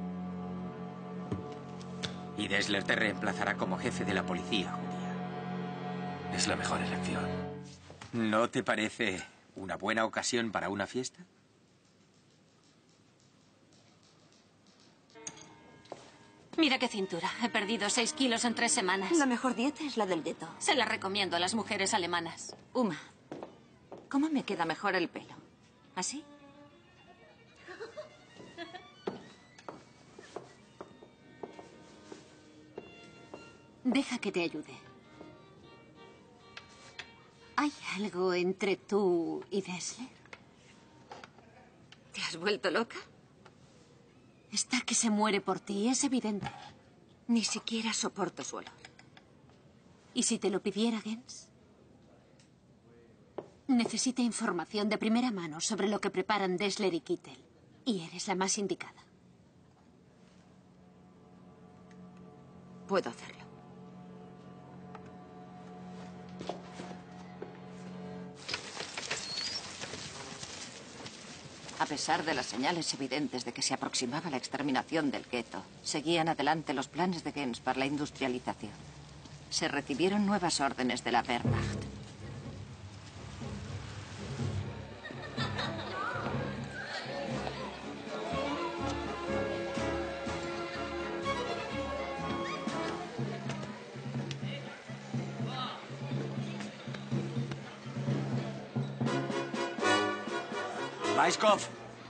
Speaker 1: Y Dessler te reemplazará como jefe de la policía judía.
Speaker 6: Es la mejor elección.
Speaker 1: ¿No te parece una buena ocasión para una fiesta?
Speaker 4: Mira qué cintura. He perdido 6 kilos en 3 semanas.
Speaker 2: La mejor dieta es la del gueto.
Speaker 4: Se la recomiendo a las mujeres alemanas.
Speaker 2: Uma, ¿cómo me queda mejor el pelo? ¿Así?
Speaker 4: Deja que te ayude. ¿Hay algo entre tú y Dessler?
Speaker 2: ¿Te has vuelto loca?
Speaker 4: Está que se muere por ti, es evidente.
Speaker 2: Ni siquiera soporto suelo.
Speaker 4: ¿Y si te lo pidiera Gens? Necesita información de primera mano sobre lo que preparan Dessler y Kittel. Y eres la más indicada.
Speaker 2: Puedo hacerlo. A pesar de las señales evidentes de que se aproximaba la exterminación del gueto, seguían adelante los planes de Gens para la industrialización. Se recibieron nuevas órdenes de la Wehrmacht.
Speaker 1: Weiskopf.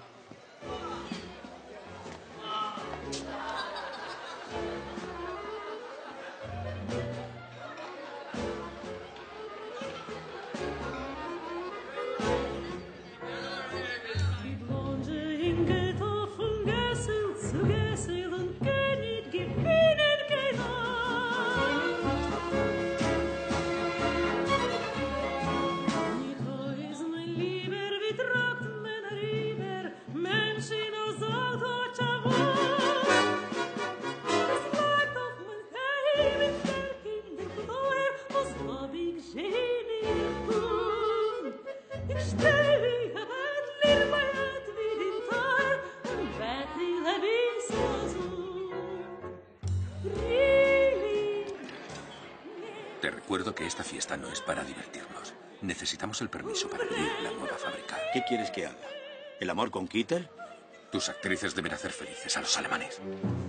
Speaker 6: Te recuerdo que esta fiesta no es para divertirnos. Necesitamos el permiso para abrir la nueva fábrica.
Speaker 3: ¿Qué quieres que haga? ¿El amor con Kittel?
Speaker 6: Tus actrices deben hacer felices a los alemanes.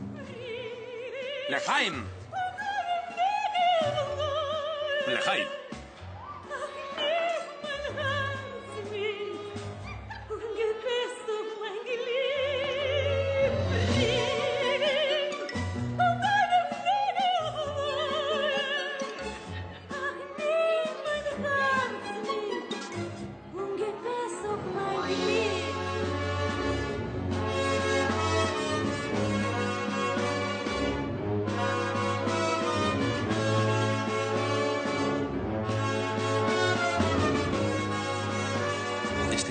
Speaker 1: ¡Leheim!
Speaker 6: ¡Leheim!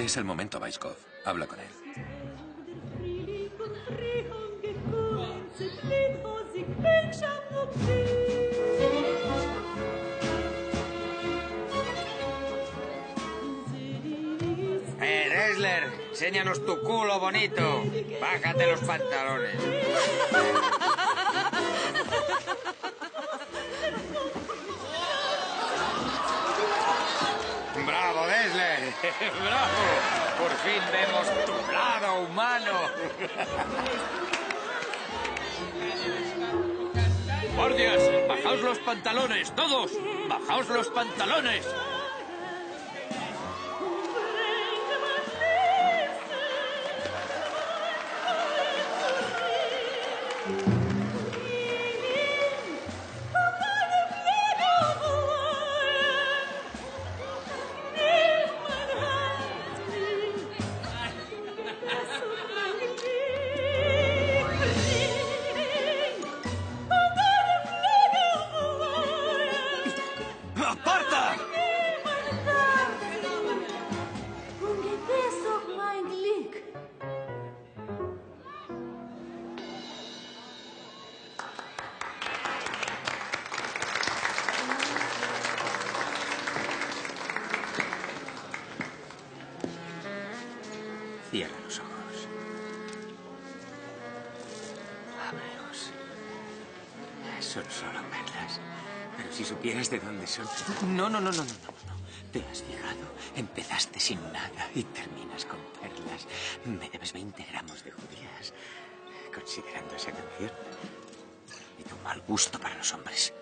Speaker 6: Es el momento, Weiskopf. Habla con él.
Speaker 1: Ressler, enséñanos tu culo bonito. Bájate los pantalones. ¡Bravo, Ressler! ¡Bravo! Por fin vemos tu lado humano.
Speaker 3: ¡Guardias! ¡Bajaos los pantalones, todos! ¡Bajaos los pantalones! ¡Aparta!
Speaker 1: Cierra los ojos. Ábrelos. Son solo perlas. Pero si supieras de dónde son... No. Te has fijado. Empezaste sin nada y terminas con perlas. Me debes 20 gramos de judías. Considerando esa canción. Y tu mal gusto para los hombres.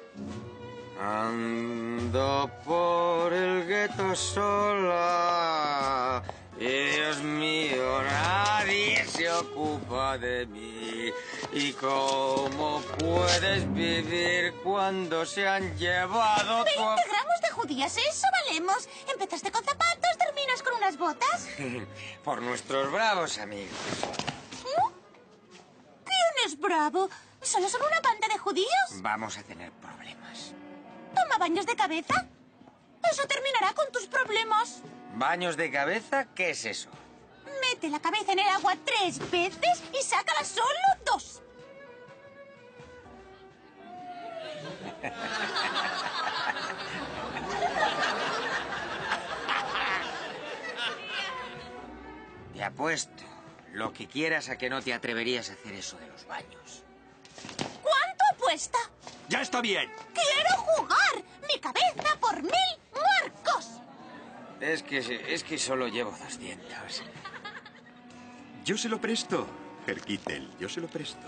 Speaker 1: Ando por el gueto sola. Dios mío, nadie se ocupa de mí. ¿Y cómo puedes vivir cuando se han llevado
Speaker 4: 20 gramos de judías, eso valemos. Empezaste con zapatos, terminas con unas botas.
Speaker 1: Por nuestros bravos amigos.
Speaker 4: ¿Quién es bravo? ¿Solo son una banda de judíos?
Speaker 1: Vamos a tener problemas.
Speaker 4: ¿Toma baños de cabeza? Eso terminará con tus problemas.
Speaker 1: ¿Baños de cabeza? ¿Qué es eso?
Speaker 4: Mete la cabeza en el agua 3 veces y sácala solo 2.
Speaker 1: Te apuesto lo que quieras a que no te atreverías a hacer eso de los baños.
Speaker 4: ¿Cuánto apuesta?
Speaker 3: ¡Ya está bien!
Speaker 4: ¡Quiero jugar! ¡Mi cabeza por 1000 marcos!
Speaker 1: Es que solo llevo 200.
Speaker 8: Yo se lo presto, Herr Kittel, yo se lo presto.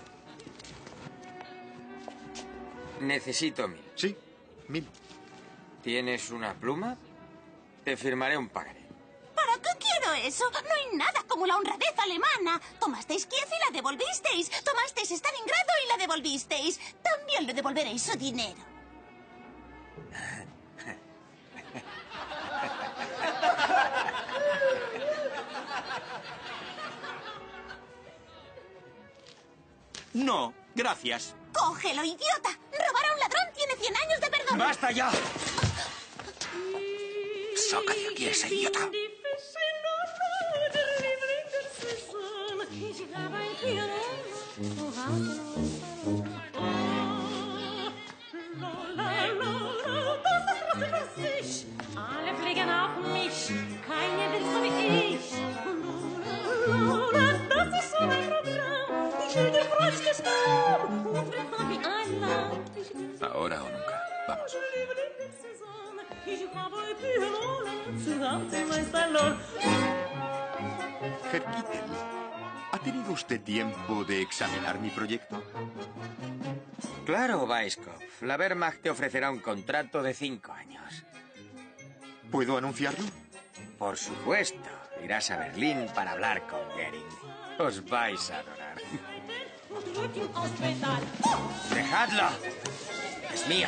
Speaker 1: Necesito 1000.
Speaker 8: Sí, 1000.
Speaker 1: ¿Tienes una pluma? Te firmaré un pagaré.
Speaker 4: ¿Para qué quiero eso? No hay nada como la honradez alemana. Tomasteis Kiev y la devolvisteis. Tomasteis Stalingrado y la devolvisteis. También le devolveréis su dinero.
Speaker 3: No, gracias.
Speaker 4: ¡Cógelo, idiota! Robar a un ladrón tiene 100 años de perdón.
Speaker 1: ¡Basta ya!
Speaker 3: ¡Saca de aquí a ese idiota!
Speaker 13: Alle fliegen auf mich, keine will so wie ich. Das ist so mein Programm. Ich will dir Freude sterben und wir fahren wie ein Land.
Speaker 6: Ahora o nunca. Vamos.
Speaker 8: Herr Kittel, ¿ha tenido usted tiempo de examinar mi proyecto?
Speaker 1: Claro, Weiskopf. La Wehrmacht te ofrecerá un contrato de 5 años.
Speaker 8: ¿Puedo anunciarlo?
Speaker 1: Por supuesto. Irás a Berlín para hablar con Goering. Os vais a adorar. ¡Dejadla! Es mía.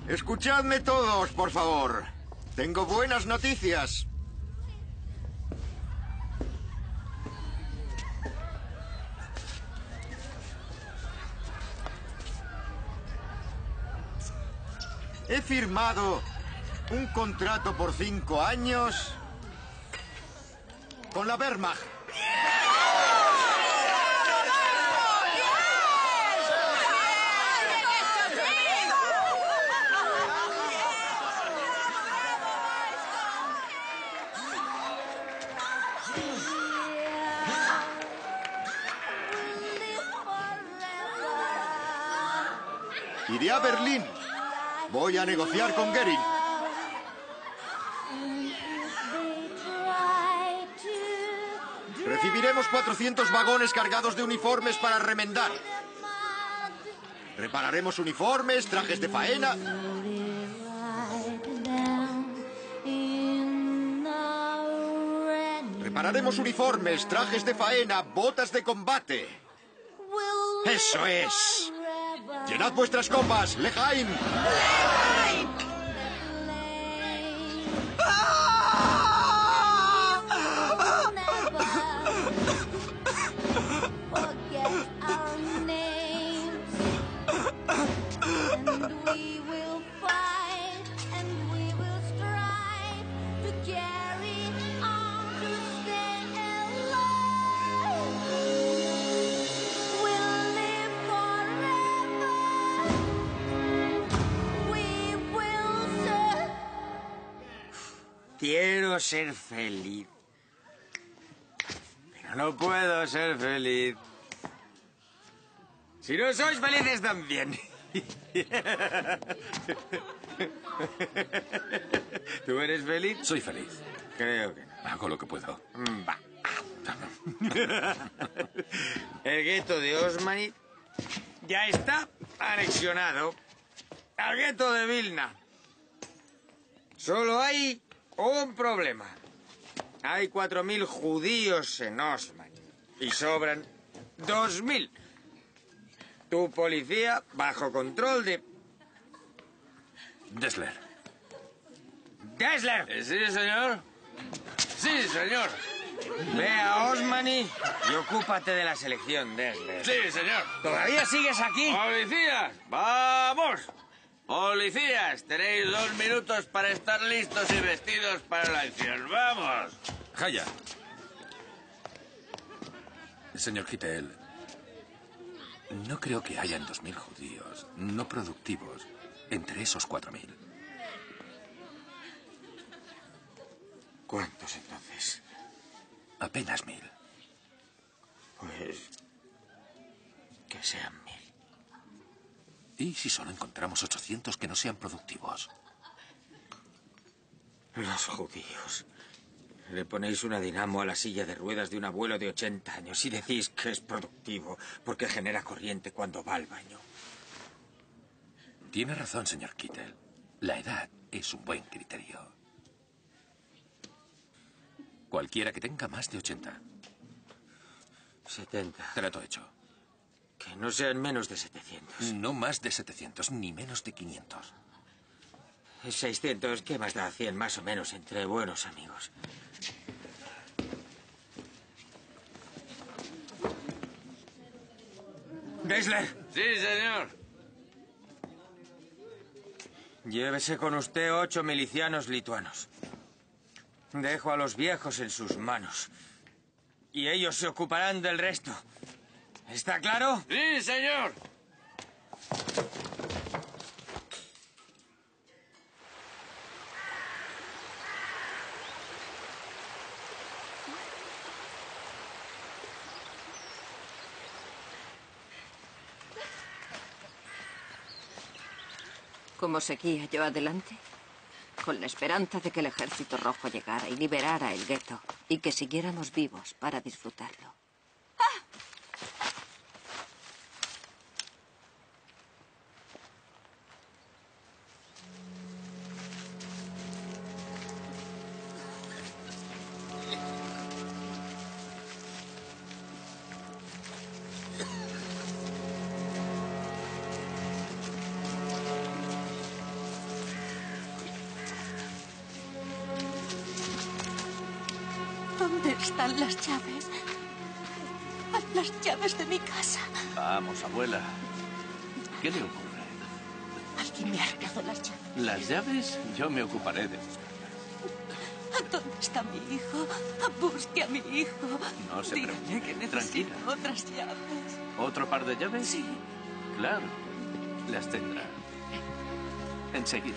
Speaker 8: Escuchadme todos, por favor. Tengo buenas noticias. He firmado un contrato por 5 años con la Wehrmacht. Iré a Berlín. Voy a negociar con Goering. Recibiremos 400 vagones cargados de uniformes para remendar. Repararemos uniformes, trajes de faena. Repararemos uniformes, trajes de faena, botas de combate. ¡Eso es! ¡Llenad vuestras copas! ¡Lejaim!
Speaker 1: Quiero ser feliz. Pero no puedo ser feliz. Si no sois felices también. ¿Tú eres feliz?
Speaker 6: Soy feliz.
Speaker 1: Creo que no.
Speaker 6: Hago lo que puedo.
Speaker 1: Va. El gueto de Osmanit ya está anexionado al gueto de Vilna. Solo hay un problema. Hay 4.000 judíos en Osman y sobran 2.000. Tu policía bajo control de...
Speaker 6: Dessler.
Speaker 1: ¡Dessler!
Speaker 7: ¿Sí, señor? Sí, señor.
Speaker 1: Ve a Osmani y ocúpate de la selección, Dessler.
Speaker 7: Sí, señor.
Speaker 1: ¿Todavía sigues aquí?
Speaker 7: ¡Policías! ¡Vamos! Policías, tenéis 2 minutos para estar listos y vestidos para la acción. ¡Vamos!
Speaker 6: Jaya. Señor Kittel, no creo que hayan 2.000 judíos no productivos entre esos 4.000.
Speaker 1: ¿Cuántos entonces?
Speaker 6: Apenas 1.000.
Speaker 1: Pues... que sean 1.000.
Speaker 6: ¿Y si solo encontramos 800 que no sean productivos?
Speaker 1: Los judíos. Le ponéis una dinamo a la silla de ruedas de un abuelo de 80 años y decís que es productivo porque genera corriente cuando va al baño.
Speaker 6: Tiene razón, señor Kittel. La edad es un buen criterio. Cualquiera que tenga más de 80.
Speaker 1: 70.
Speaker 6: Trato hecho.
Speaker 1: Que no sean menos de 700.
Speaker 6: No más de 700, ni menos de 500.
Speaker 1: 600, ¿qué más da? 100 más o menos entre buenos amigos. Dessler.
Speaker 7: Sí, señor.
Speaker 1: Llévese con usted 8 milicianos lituanos. Dejo a los viejos en sus manos. Y ellos se ocuparán del resto. ¿Está claro?
Speaker 7: Sí, señor.
Speaker 2: ¿Cómo seguía yo adelante? Con la esperanza de que el Ejército Rojo llegara y liberara el gueto y que siguiéramos vivos para disfrutarlo.
Speaker 4: ¿Dónde están las llaves? Las llaves de mi casa.
Speaker 7: Vamos, abuela. ¿Qué le ocurre?
Speaker 4: Alguien me ha robado las llaves.
Speaker 7: ¿Las llaves? Yo me ocuparé de buscarlas.
Speaker 4: ¿Dónde está mi hijo? Busque a mi hijo.
Speaker 7: No se
Speaker 4: Dígale
Speaker 7: preocupe.
Speaker 4: que necesito otras llaves.
Speaker 7: ¿Otro par de llaves?
Speaker 4: Sí.
Speaker 7: Claro. Las tendrá. Enseguida.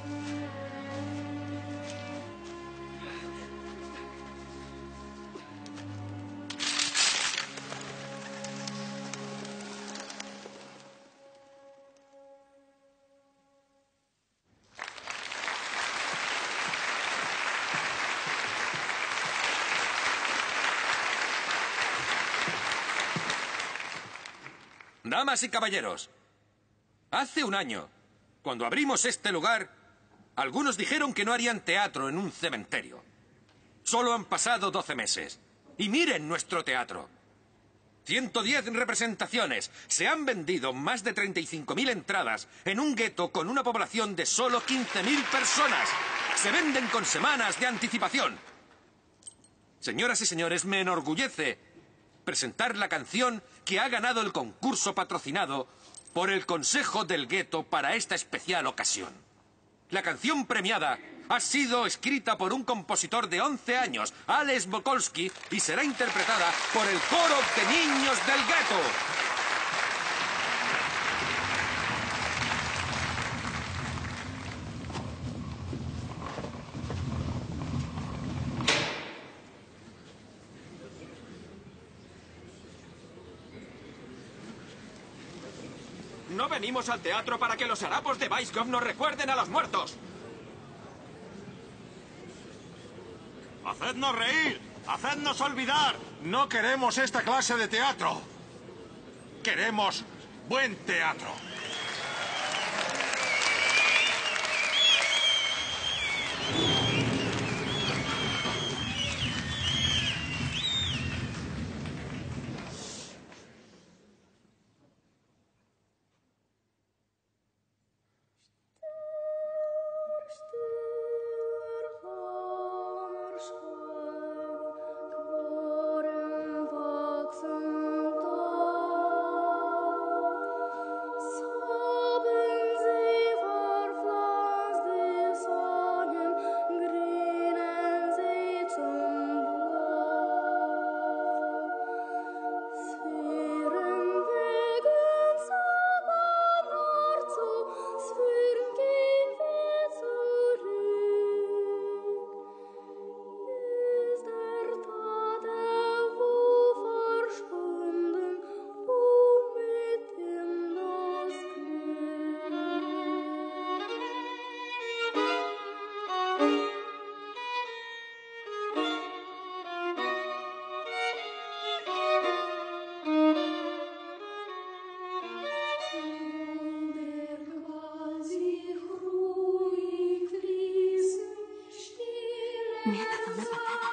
Speaker 6: Damas y caballeros, hace un año, cuando abrimos este lugar, algunos dijeron que no harían teatro en un cementerio. Solo han pasado 12 meses. Y miren nuestro teatro. 110 representaciones. Se han vendido más de 35.000 entradas en un gueto con una población de solo 15.000 personas. Se venden con semanas de anticipación. Señoras y señores, me enorgullece presentar la canción que ha ganado el concurso patrocinado por el Consejo del Gueto para esta especial ocasión. La canción premiada ha sido escrita por un compositor de 11 años, Alex Bokolski, y será interpretada por el coro de niños del gueto.
Speaker 5: No venimos al teatro para que los harapos de Weisskopf nos recuerden a los muertos.
Speaker 14: ¡Hacednos reír! ¡Hacednos olvidar! No queremos esta clase de teatro. Queremos buen teatro.
Speaker 4: Me ha dado una patada.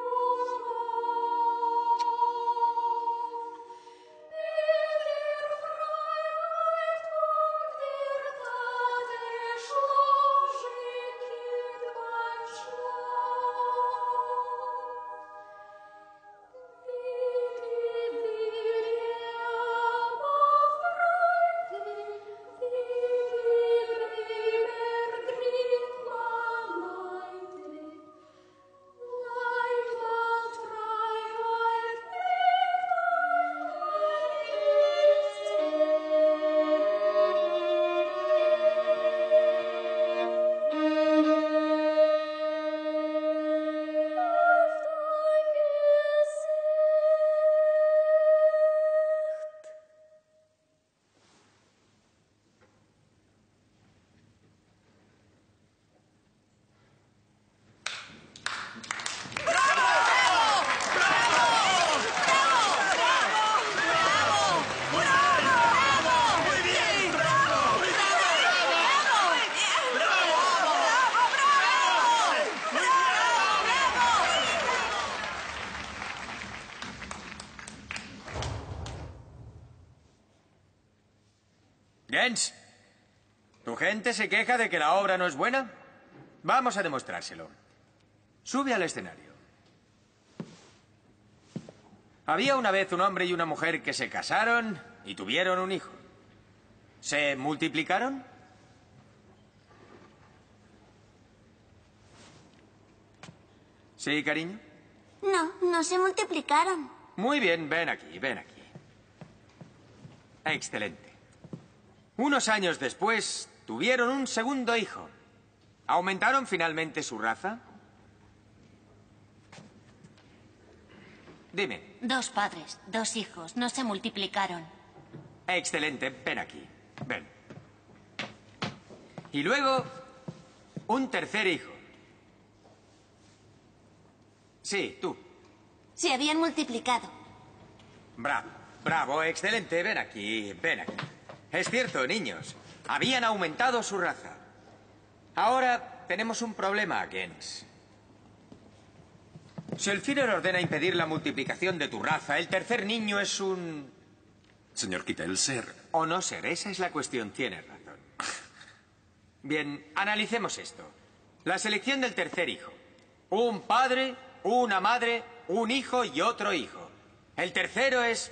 Speaker 1: Jens, ¿tu gente se queja de que la obra no es buena? Vamos a demostrárselo. Sube al escenario. Había una vez un hombre y una mujer que se casaron y tuvieron un hijo. ¿Se multiplicaron? ¿Sí, cariño?
Speaker 15: No, no se multiplicaron.
Speaker 1: Muy bien, ven aquí, ven aquí. Excelente. Unos años después, tuvieron un segundo hijo. ¿Aumentaron finalmente su raza? Dime.
Speaker 15: 2 padres, 2 hijos, no se multiplicaron.
Speaker 1: Excelente, ven aquí, ven. Y luego, un tercer hijo. Sí, tú.
Speaker 15: Se habían multiplicado.
Speaker 1: Bravo, bravo, excelente, ven aquí, ven aquí. Es cierto, niños, habían aumentado su raza. Ahora tenemos un problema, Gens. Si el Führer ordena impedir la multiplicación de tu raza, el tercer niño es un...
Speaker 6: Señor Kittel, ser...
Speaker 1: O no ser, esa es la cuestión, tienes razón. Bien, analicemos esto. La selección del tercer hijo. Un padre, una madre, un hijo y otro hijo. El tercero es...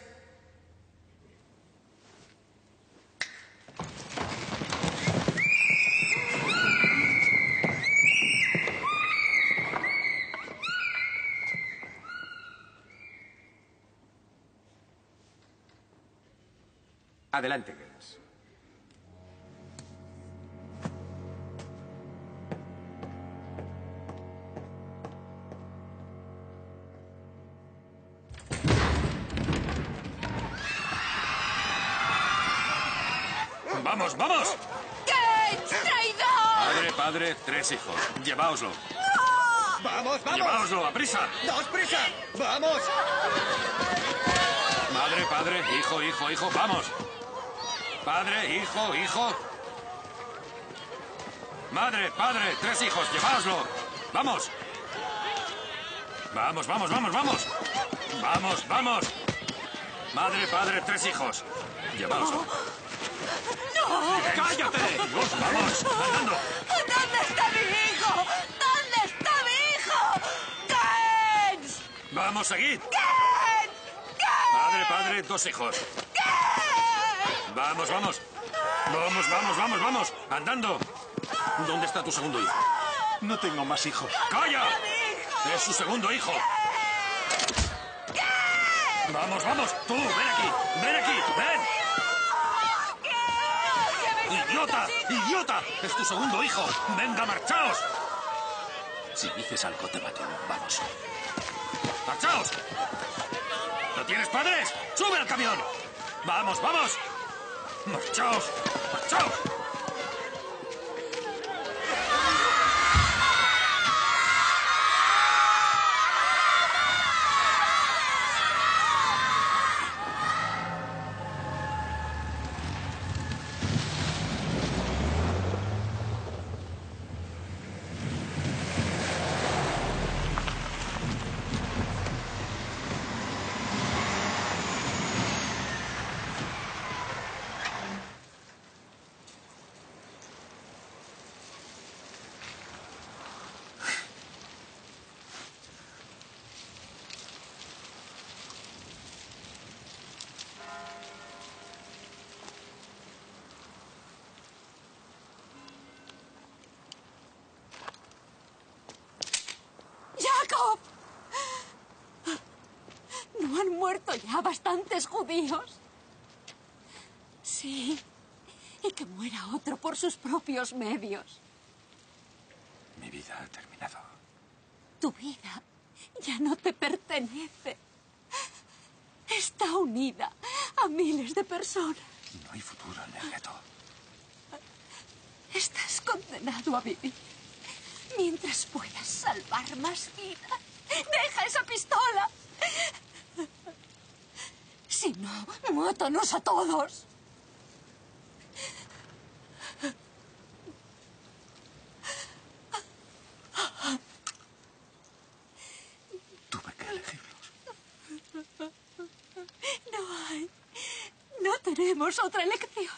Speaker 1: Adelante, Gens.
Speaker 6: ¡Vamos, vamos!
Speaker 4: ¡Gens, traidor!
Speaker 6: Padre, 3 hijos. Lleváoslo.
Speaker 11: ¡Vamos, vamos!
Speaker 6: ¡Lleváoslo, a prisa!
Speaker 11: ¡Daos prisa! ¡Vamos!
Speaker 6: Padre, hijo, vamos. Padre, hijo. Madre, 3 hijos, lleváoslo. Vamos. Vamos. Madre, 3 hijos. Lleváoslo.
Speaker 4: ¡No!
Speaker 6: ¡Cállate! ¡Vamos! ¡Andando!
Speaker 4: ¿Dónde está mi hijo? ¿Dónde está mi hijo? ¡Gens!
Speaker 6: ¡Vamos, seguid!
Speaker 4: ¡Gens!
Speaker 6: Padre, 2 hijos. Vamos. Andando. ¿Dónde está tu segundo hijo?
Speaker 14: No tengo más hijos.
Speaker 6: ¡Calla! Es su segundo hijo. Vamos. Tú, ven aquí. ¡Ven! ¡Idiota! ¡Es tu segundo hijo! ¡Venga, marchaos! Si dices algo, te mato. Vamos. ¡Marchaos! ¿No tienes padres? ¡Sube al camión! ¡Vamos! ¡Marchaos!
Speaker 4: ¡Jacob! ¿No han muerto ya bastantes judíos? Sí. Y que muera otro por sus propios medios.
Speaker 6: Mi vida ha terminado.
Speaker 4: Tu vida ya no te pertenece. Está unida a miles de personas.
Speaker 6: No hay futuro en el gueto.
Speaker 4: Estás condenado a vivir. Mientras puedas salvar más vidas, deja esa pistola. Si no, mátanos a todos.
Speaker 6: Tuve que elegirlos.
Speaker 4: No tenemos otra elección.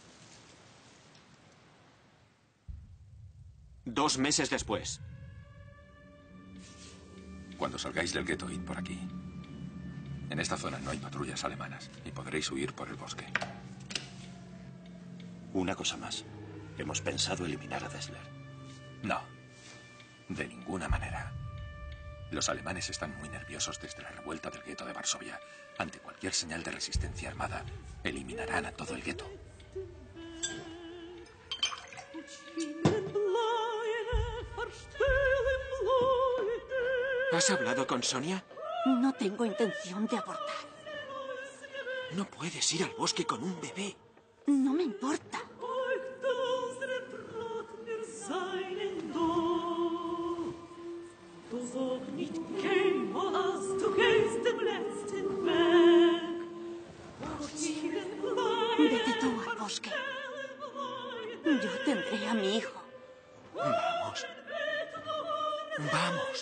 Speaker 5: Dos meses después.
Speaker 6: Cuando salgáis del gueto, id por aquí. En esta zona no hay patrullas alemanas y podréis huir por el bosque.
Speaker 3: Una cosa más. Hemos pensado eliminar a Dessler.
Speaker 6: No. De ninguna manera. Los alemanes están muy nerviosos desde la revuelta del gueto de Varsovia. Ante cualquier señal de resistencia armada, eliminarán a todo el gueto.
Speaker 5: ¿Has hablado con Sonia?
Speaker 4: No tengo intención de abortar.
Speaker 5: No puedes ir al bosque con un bebé.
Speaker 4: No me importa. Vete tú al bosque. Yo tendré a mi hijo.
Speaker 5: Vamos. Vamos.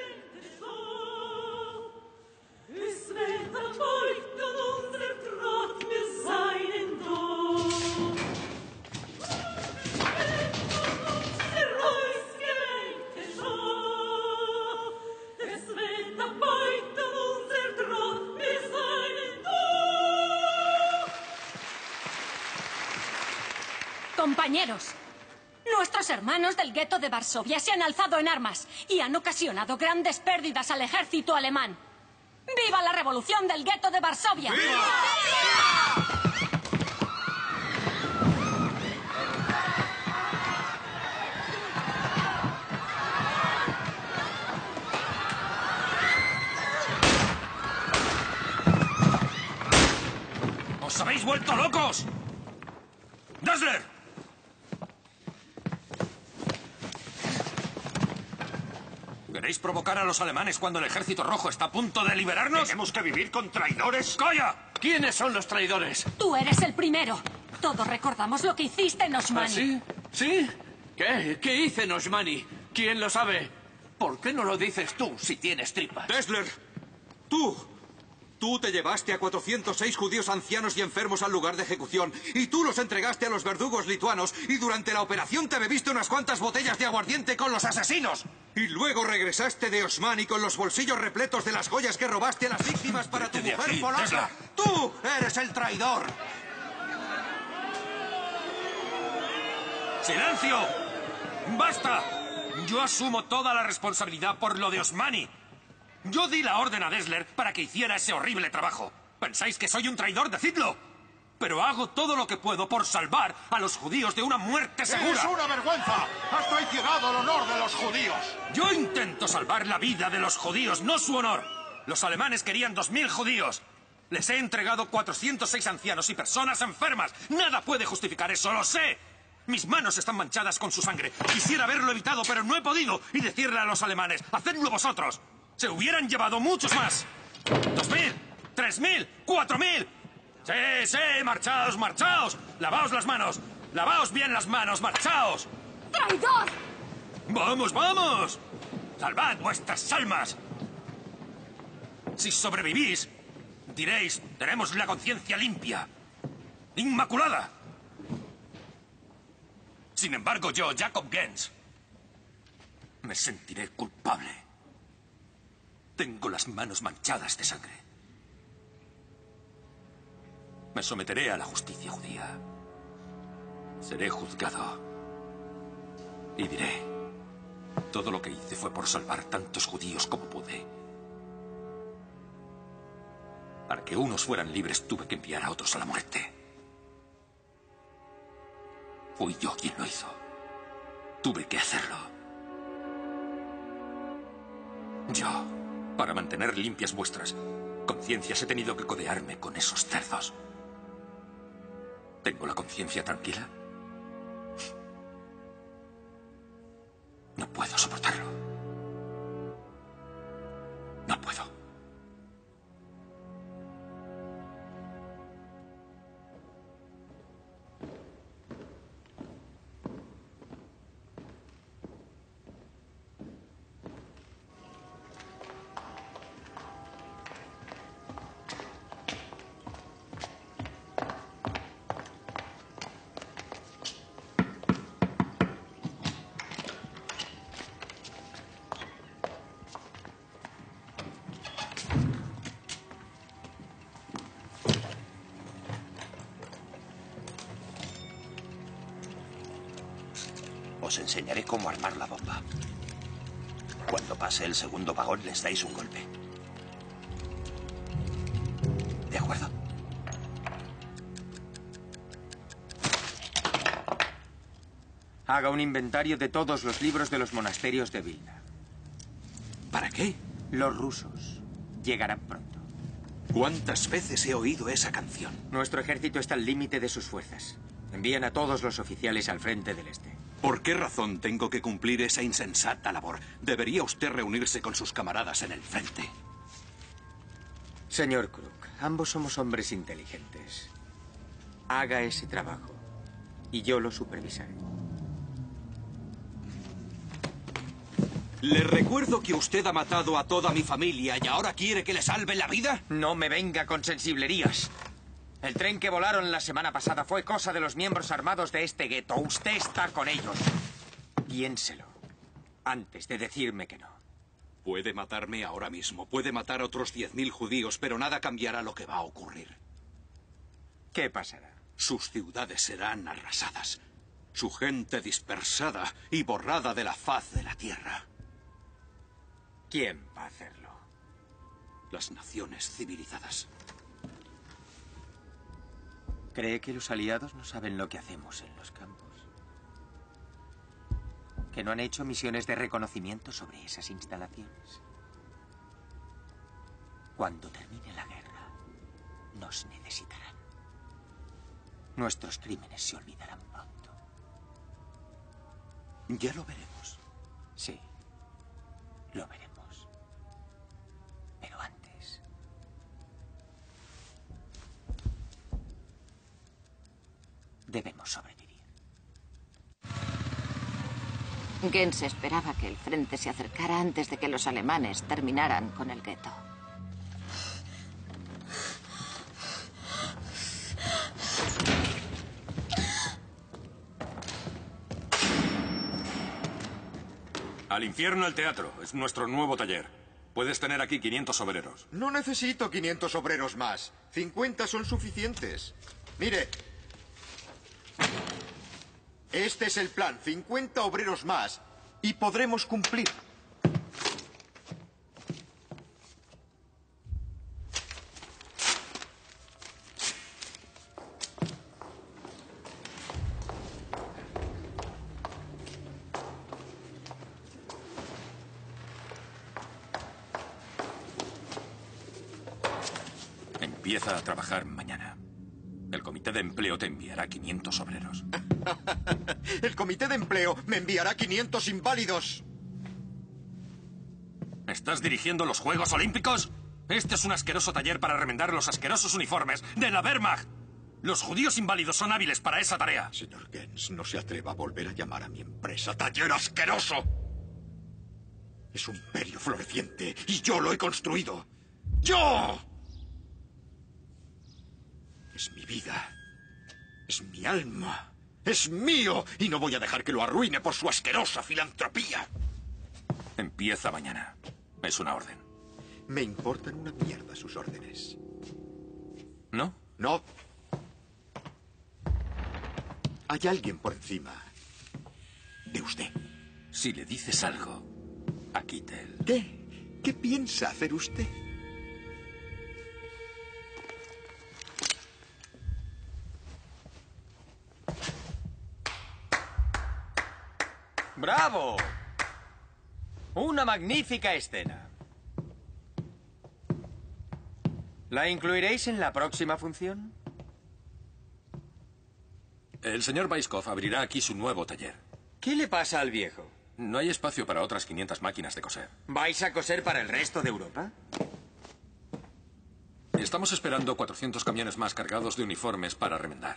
Speaker 16: Compañeros, nuestros hermanos del gueto de Varsovia se han alzado en armas y han ocasionado grandes pérdidas al ejército alemán. ¡Viva la revolución del gueto de Varsovia!
Speaker 6: ¡Os habéis vuelto locos! ¡Dessler! ¿Queréis provocar a los alemanes cuando el ejército rojo está a punto de liberarnos?
Speaker 14: ¿Tenemos que vivir con traidores?
Speaker 6: ¡Calla!
Speaker 3: ¿Quiénes son los traidores?
Speaker 16: Tú eres el primero. Todos recordamos lo que hiciste en Osmani.
Speaker 3: ¿Ah, sí? ¿Sí? ¿Qué? ¿Qué hice en Osmani? ¿Quién lo sabe? ¿Por qué no lo dices tú si tienes tripas?
Speaker 10: Dessler, tú te llevaste a 406 judíos ancianos y enfermos al lugar de ejecución y tú los entregaste a los verdugos lituanos y durante la operación te bebiste unas cuantas botellas de aguardiente con los asesinos. Y luego regresaste de Osmani con los bolsillos repletos de las joyas que robaste a las víctimas para tu mujer
Speaker 6: aquí,
Speaker 10: polaca.
Speaker 6: Tesla.
Speaker 10: ¡Tú eres el traidor!
Speaker 6: ¡Silencio! ¡Basta! Yo asumo toda la responsabilidad por lo de Osmani. Yo di la orden a Dessler para que hiciera ese horrible trabajo. ¿Pensáis que soy un traidor? ¡Decidlo! Pero hago todo lo que puedo por salvar a los judíos de una muerte segura.
Speaker 14: ¡Es una vergüenza! ¡Has traicionado el honor de los judíos!
Speaker 6: Yo intento salvar la vida de los judíos, no su honor. Los alemanes querían 2000 judíos. Les he entregado 406 ancianos y personas enfermas. Nada puede justificar eso, lo sé. Mis manos están manchadas con su sangre. Quisiera haberlo evitado, pero no he podido. Y decirle a los alemanes, hacedlo vosotros. Se hubieran llevado muchos más. 2000, 3000, 4000. Sí, sí, marchaos, marchaos. Lavaos las manos. Lavaos bien las manos, marchaos.
Speaker 16: ¡Traidor!
Speaker 6: ¡Vamos, vamos! ¡Salvad vuestras almas! Si sobrevivís, diréis, tenemos la conciencia limpia, inmaculada. Sin embargo, yo, Jacob Gens, me sentiré culpable. Tengo las manos manchadas de sangre. Me someteré a la justicia judía. Seré juzgado. Y diré, todo lo que hice fue por salvar tantos judíos como pude. Para que unos fueran libres tuve que enviar a otros a la muerte. Fui yo quien lo hizo. Tuve que hacerlo. Yo, para mantener limpias vuestras conciencias, he tenido que codearme con esos cerdos. ¿Tengo la conciencia tranquila? No puedo soportarlo. No puedo.
Speaker 3: Os enseñaré cómo armar la bomba. Cuando pase el segundo vagón, les dais un golpe. ¿De acuerdo?
Speaker 1: Haga un inventario de todos los libros de los monasterios de Vilna.
Speaker 10: ¿Para qué?
Speaker 1: Los rusos llegarán pronto.
Speaker 10: ¿Cuántas veces he oído esa canción?
Speaker 1: Nuestro ejército está al límite de sus fuerzas. Envían a todos los oficiales al frente del este.
Speaker 10: ¿Por qué razón tengo que cumplir esa insensata labor? Debería usted reunirse con sus camaradas en el frente.
Speaker 1: Señor Crook, ambos somos hombres inteligentes. Haga ese trabajo y yo lo supervisaré.
Speaker 10: Le recuerdo que usted ha matado a toda mi familia y ahora quiere que le salve la vida.
Speaker 1: No me venga con sensiblerías. El tren que volaron la semana pasada fue cosa de los miembros armados de este gueto. Usted está con ellos. Piénselo antes de decirme que no.
Speaker 10: Puede matarme ahora mismo, puede matar a otros 10.000 judíos, pero nada cambiará lo que va a ocurrir.
Speaker 1: ¿Qué pasará?
Speaker 10: Sus ciudades serán arrasadas, su gente dispersada y borrada de la faz de la tierra.
Speaker 1: ¿Quién va a hacerlo?
Speaker 10: Las naciones civilizadas.
Speaker 1: ¿Cree que los aliados no saben lo que hacemos en los campos? ¿Que no han hecho misiones de reconocimiento sobre esas instalaciones? Cuando termine la guerra, nos necesitarán. Nuestros crímenes se olvidarán pronto.
Speaker 10: Ya lo veremos.
Speaker 1: Sí, lo veremos. Pero antes... debemos sobrevivir.
Speaker 2: Gens esperaba que el frente se acercara antes de que los alemanes terminaran con el gueto.
Speaker 6: Al infierno el teatro. Es nuestro nuevo taller. Puedes tener aquí 500 obreros.
Speaker 8: No necesito 500 obreros más. 50 son suficientes. Mire. Este es el plan. 50 obreros más. Y podremos cumplir.
Speaker 6: Empieza a trabajar mañana. El comité de empleo te enviará 500 obreros.
Speaker 8: El comité de empleo me enviará 500 inválidos.
Speaker 6: ¿Estás dirigiendo los Juegos Olímpicos? Este es un asqueroso taller para remendar los asquerosos uniformes de la Wehrmacht. Los judíos inválidos son hábiles para esa tarea.
Speaker 8: Señor Gens, no se atreva a volver a llamar a mi empresa taller asqueroso. Es un imperio floreciente y yo lo he construido. ¡Yo! Es mi vida. Es mi alma. Es mío. Y no voy a dejar que lo arruine por su asquerosa filantropía.
Speaker 6: Empieza mañana. Es una orden.
Speaker 8: Me importan una mierda sus órdenes.
Speaker 6: ¿No?
Speaker 8: No. Hay alguien por encima de usted.
Speaker 6: Si le dices algo a Kittel.
Speaker 8: ¿Qué? ¿Qué piensa hacer usted?
Speaker 1: ¡Bravo! Una magnífica escena. ¿La incluiréis en la próxima función?
Speaker 6: El señor Weiskopf abrirá aquí su nuevo taller.
Speaker 1: ¿Qué le pasa al viejo?
Speaker 6: No hay espacio para otras 500 máquinas de coser.
Speaker 1: ¿Vais a coser para el resto de Europa?
Speaker 6: Estamos esperando 400 camiones más cargados de uniformes para remendar.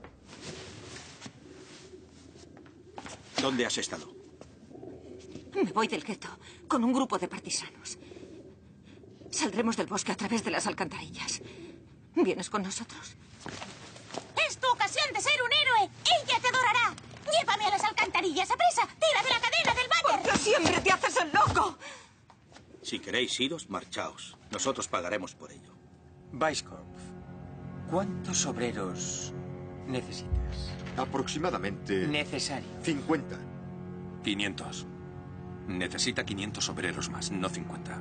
Speaker 10: ¿Dónde has estado?
Speaker 2: Me voy del gueto con un grupo de partisanos. Saldremos del bosque a través de las alcantarillas. ¿Vienes con nosotros?
Speaker 4: Es tu ocasión de ser un héroe. Ella te adorará. Llévame a las alcantarillas, a prisa. Tira de la cadena del váter.
Speaker 2: ¿Por qué siempre te haces el loco?
Speaker 3: Si queréis iros, marchaos. Nosotros pagaremos por ello.
Speaker 1: Weiskopf, ¿cuántos obreros necesitas?
Speaker 8: Aproximadamente...
Speaker 1: Necesario.
Speaker 8: 50.
Speaker 6: 500. Necesita 500 obreros más, no 50.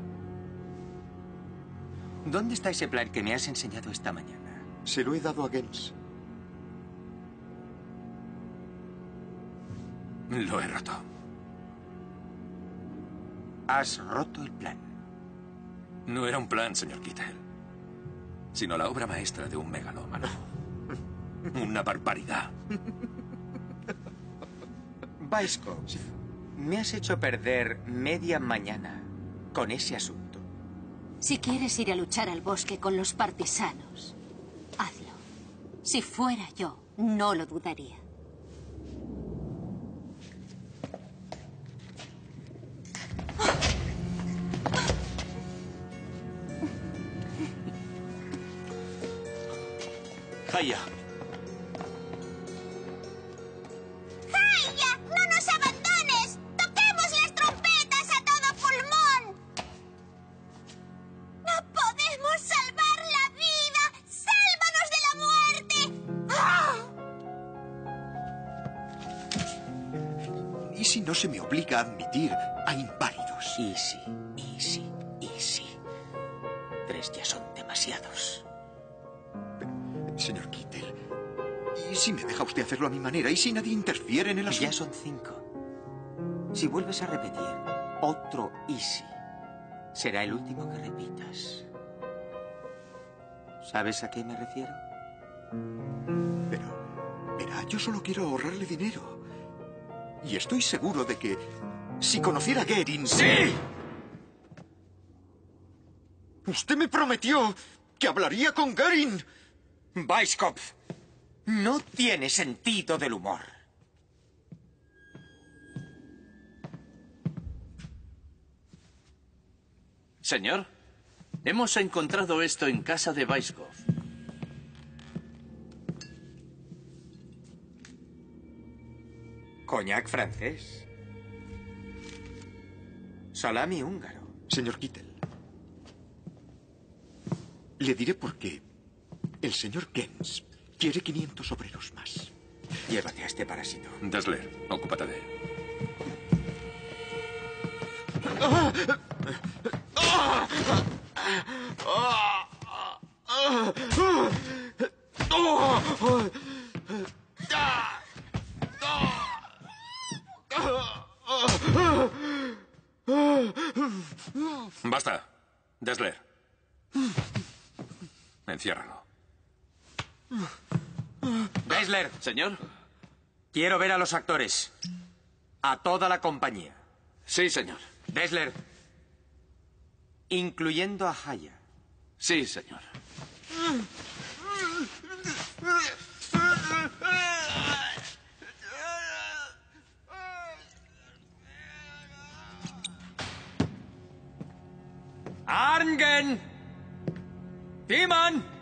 Speaker 1: ¿Dónde está ese plan que me has enseñado esta mañana?
Speaker 8: Se lo he dado a Gens.
Speaker 6: Lo he roto.
Speaker 1: Has roto el plan.
Speaker 6: No era un plan, señor Kittel, sino la obra maestra de un megalómano. Una barbaridad.
Speaker 1: Weiskopf, me has hecho perder media mañana con ese asunto.
Speaker 4: Si quieres ir a luchar al bosque con los partisanos, hazlo. Si fuera yo, no lo dudaría.
Speaker 3: Haya.
Speaker 15: ¡Haya! ¡No nos abandones! ¡Toquemos las trompetas a todo pulmón! ¡No podemos salvar la vida! ¡Sálvanos de la muerte! ¡Ah!
Speaker 8: ¿Y si no se me obliga a admitir a inválidos?
Speaker 1: Easy. 3 ya son demasiados.
Speaker 8: Señor Kittel, ¿y si me deja usted hacerlo a mi manera y si nadie interfiere en el asunto?
Speaker 1: Ya son 5. Si vuelves a repetir otro easy, será el último que repitas. ¿Sabes a qué me refiero?
Speaker 8: Pero, verá, yo solo quiero ahorrarle dinero. Y estoy seguro de que si conociera a Goering...
Speaker 1: ¡Sí!
Speaker 8: Usted me prometió que hablaría con Goering.
Speaker 1: Weiskopf, no tiene sentido del humor.
Speaker 7: Señor, hemos encontrado esto en casa de Weiskopf.
Speaker 1: Coñac francés. Salami húngaro.
Speaker 8: Señor Kittel, le diré por qué el señor Gens quiere 500 obreros más.
Speaker 1: Llévate a este parásito.
Speaker 6: Dessler, ocúpate de él. Basta. Dessler. Enciérralo.
Speaker 1: Dessler.
Speaker 7: Señor.
Speaker 1: Quiero ver a los actores. A toda la compañía.
Speaker 7: Sí, señor.
Speaker 1: Dessler. Incluyendo a Haya.
Speaker 7: Sí, señor.
Speaker 1: Arngen. Timan.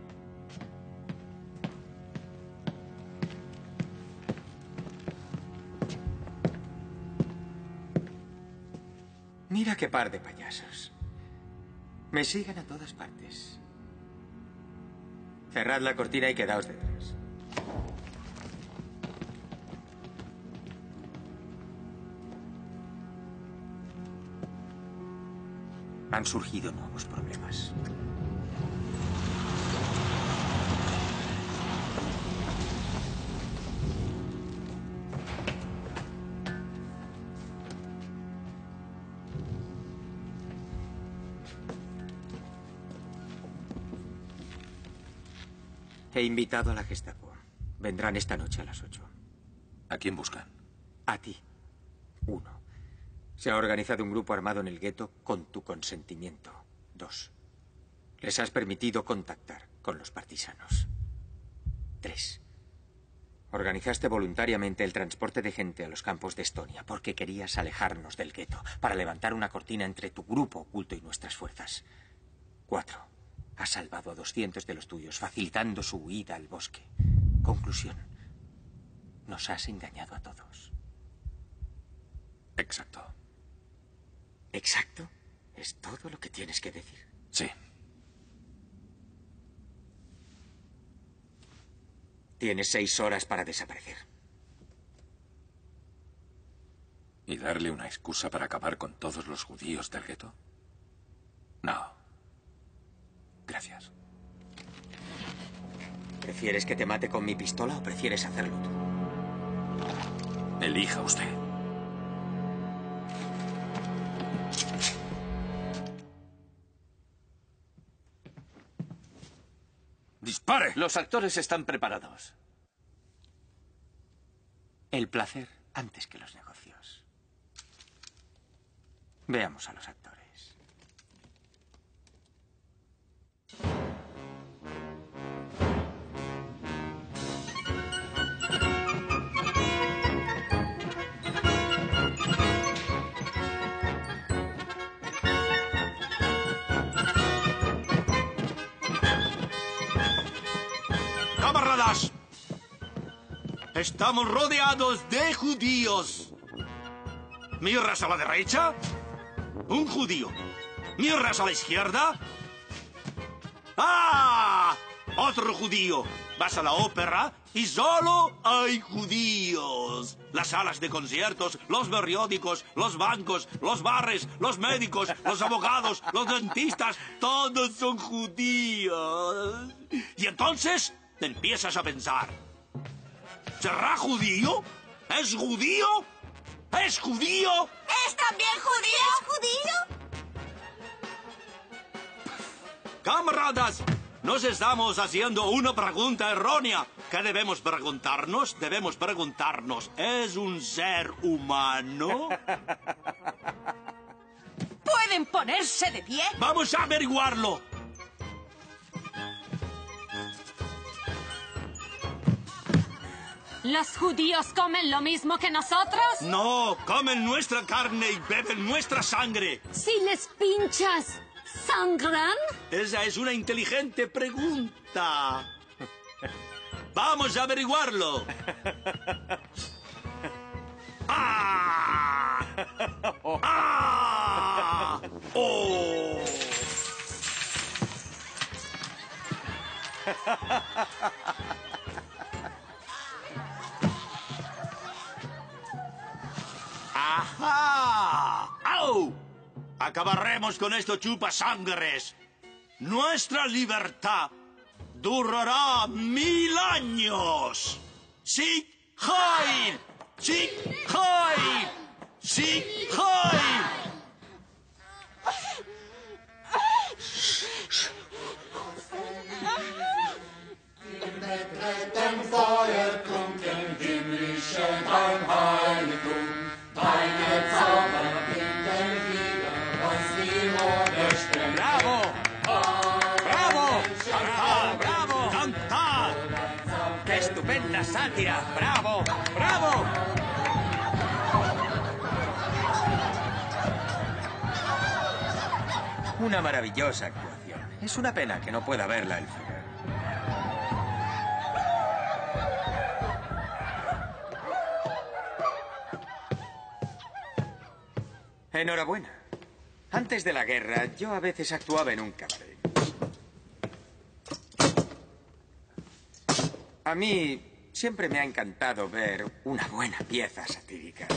Speaker 1: Mira qué par de payasos. Me siguen a todas partes. Cerrad la cortina y quedaos detrás. Han surgido nuevos problemas. He invitado a la Gestapo. Vendrán esta noche a las 8.
Speaker 6: ¿A quién buscan?
Speaker 1: A ti. 1. Se ha organizado un grupo armado en el gueto con tu consentimiento. 2. Les has permitido contactar con los partisanos. 3. Organizaste voluntariamente el transporte de gente a los campos de Estonia porque querías alejarnos del gueto para levantar una cortina entre tu grupo oculto y nuestras fuerzas. 4. Has salvado a 200 de los tuyos, facilitando su huida al bosque. Conclusión. Nos has engañado a todos.
Speaker 6: Exacto.
Speaker 1: ¿Exacto? ¿Es todo lo que tienes que decir?
Speaker 6: Sí.
Speaker 1: Tienes 6 horas para desaparecer.
Speaker 6: ¿Y darle una excusa para acabar con todos los judíos del gueto? No. Gracias.
Speaker 1: ¿Prefieres que te mate con mi pistola o prefieres hacerlo tú?
Speaker 6: Elija usted. ¡Dispare!
Speaker 7: Los actores están preparados.
Speaker 1: El placer antes que los negocios. Veamos a los actores.
Speaker 3: ¡Camaradas! Estamos rodeados de judíos. ¿Miras a la derecha? Un judío. ¿Miras a la izquierda? ¡Ah! Otro judío. Vas a la ópera y solo hay judíos. Las salas de conciertos, los periódicos, los bancos, los bares, los médicos, los abogados, los dentistas, todos son judíos. Y entonces te empiezas a pensar, ¿será judío? ¿Es judío? ¿Es judío?
Speaker 15: ¿Es también judío? ¿Es judío?
Speaker 3: Camaradas, nos estamos haciendo una pregunta errónea. ¿Qué debemos preguntarnos? Debemos preguntarnos, ¿es un ser humano?
Speaker 9: ¿Pueden ponerse de pie?
Speaker 3: Vamos a averiguarlo.
Speaker 16: ¿Los judíos comen lo mismo que nosotros?
Speaker 3: No, comen nuestra carne y beben nuestra sangre.
Speaker 16: Si les pinchas, ¿sangran?
Speaker 3: Esa es una inteligente pregunta. Vamos a averiguarlo. ¡Ah! ¡Ah! ¡Oh! ¡Ajá! ¡Au! Acabaremos con estos chupasangres. Nuestra libertad durará 1000 años. ¡Sieg Heil! ¡Sieg Heil! ¡Sieg Heil!
Speaker 17: Mit dem Feuerfunken himmlischen ein Heiligtum. Deine Zauberkinder wieder aus die Morde stellen.
Speaker 1: ¡Bravo! ¡Bravo! ¡Cantad! ¡Bravo!
Speaker 3: ¡Cantad!
Speaker 1: ¡Qué estupenda sátira! ¡Bravo! ¡Bravo! Una maravillosa actuación. Es una pena que no pueda verla el Führer. Enhorabuena. Antes de la guerra, yo a veces actuaba en un cabaret. A mí siempre me ha encantado ver una buena pieza satírica.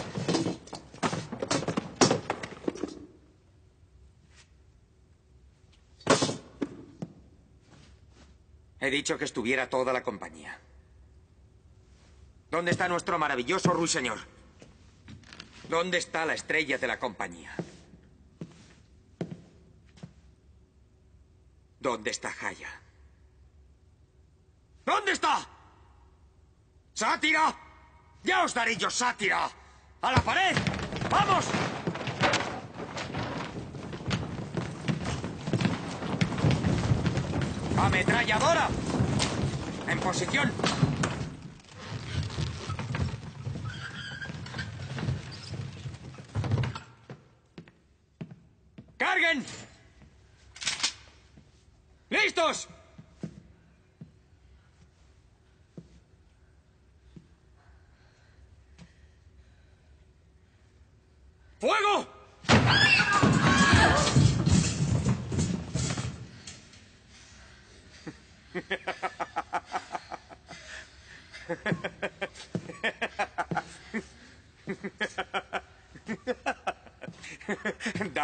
Speaker 1: He dicho que estuviera toda la compañía. ¿Dónde está nuestro maravilloso ruiseñor? ¿Dónde está la estrella de la compañía? ¿Dónde está Jaya? ¿Dónde está? ¡Sátira! ¡Ya os daré yo sátira! ¡A la pared! ¡Vamos! ¡Ametralladora! ¡En posición! ¡Carguen! ¡Listos! ¡Fuego!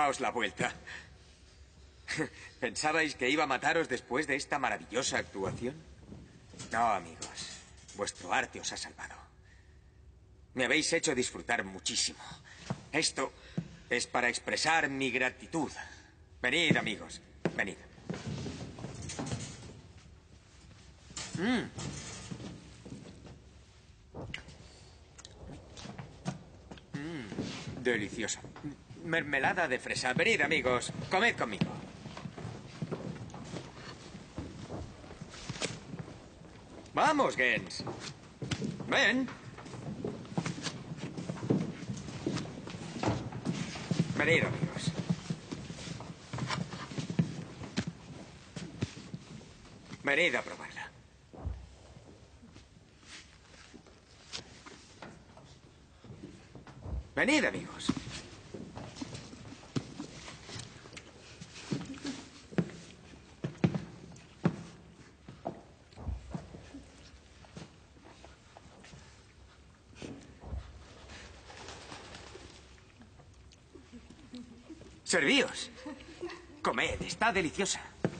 Speaker 1: Daos la vuelta. ¿Pensabais que iba a mataros después de esta maravillosa actuación? No, amigos. Vuestro arte os ha salvado. Me habéis hecho disfrutar muchísimo. Esto es para expresar mi gratitud. Venid, amigos. Venid. Delicioso. Mermelada de fresa. Venid, amigos. Comed conmigo. Vamos, Gens. Ven. Venid, amigos. Venid a probarla. Venid, amigos. Servíos. Comed, está deliciosa.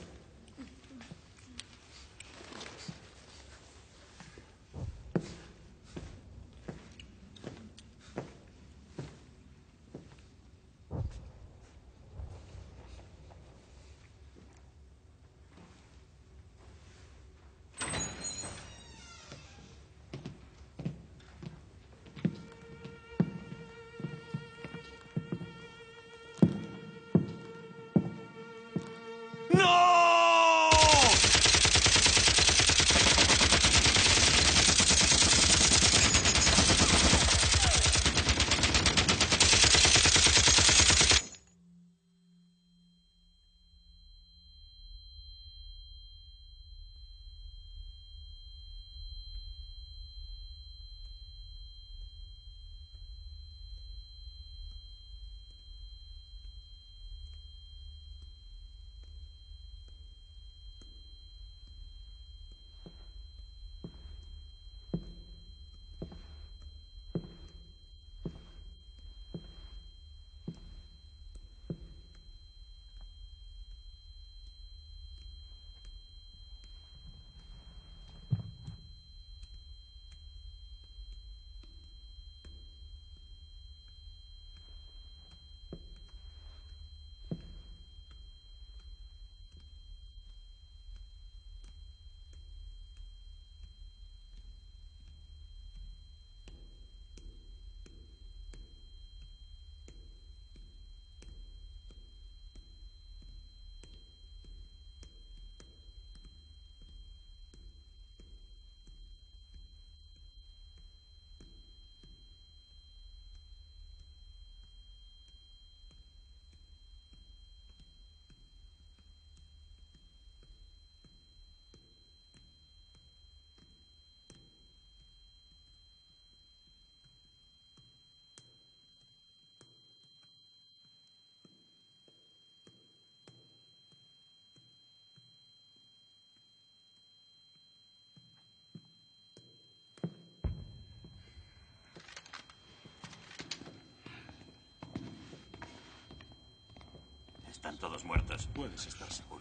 Speaker 3: Están todos muertos.
Speaker 14: Puedes estar seguro.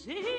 Speaker 13: sehen.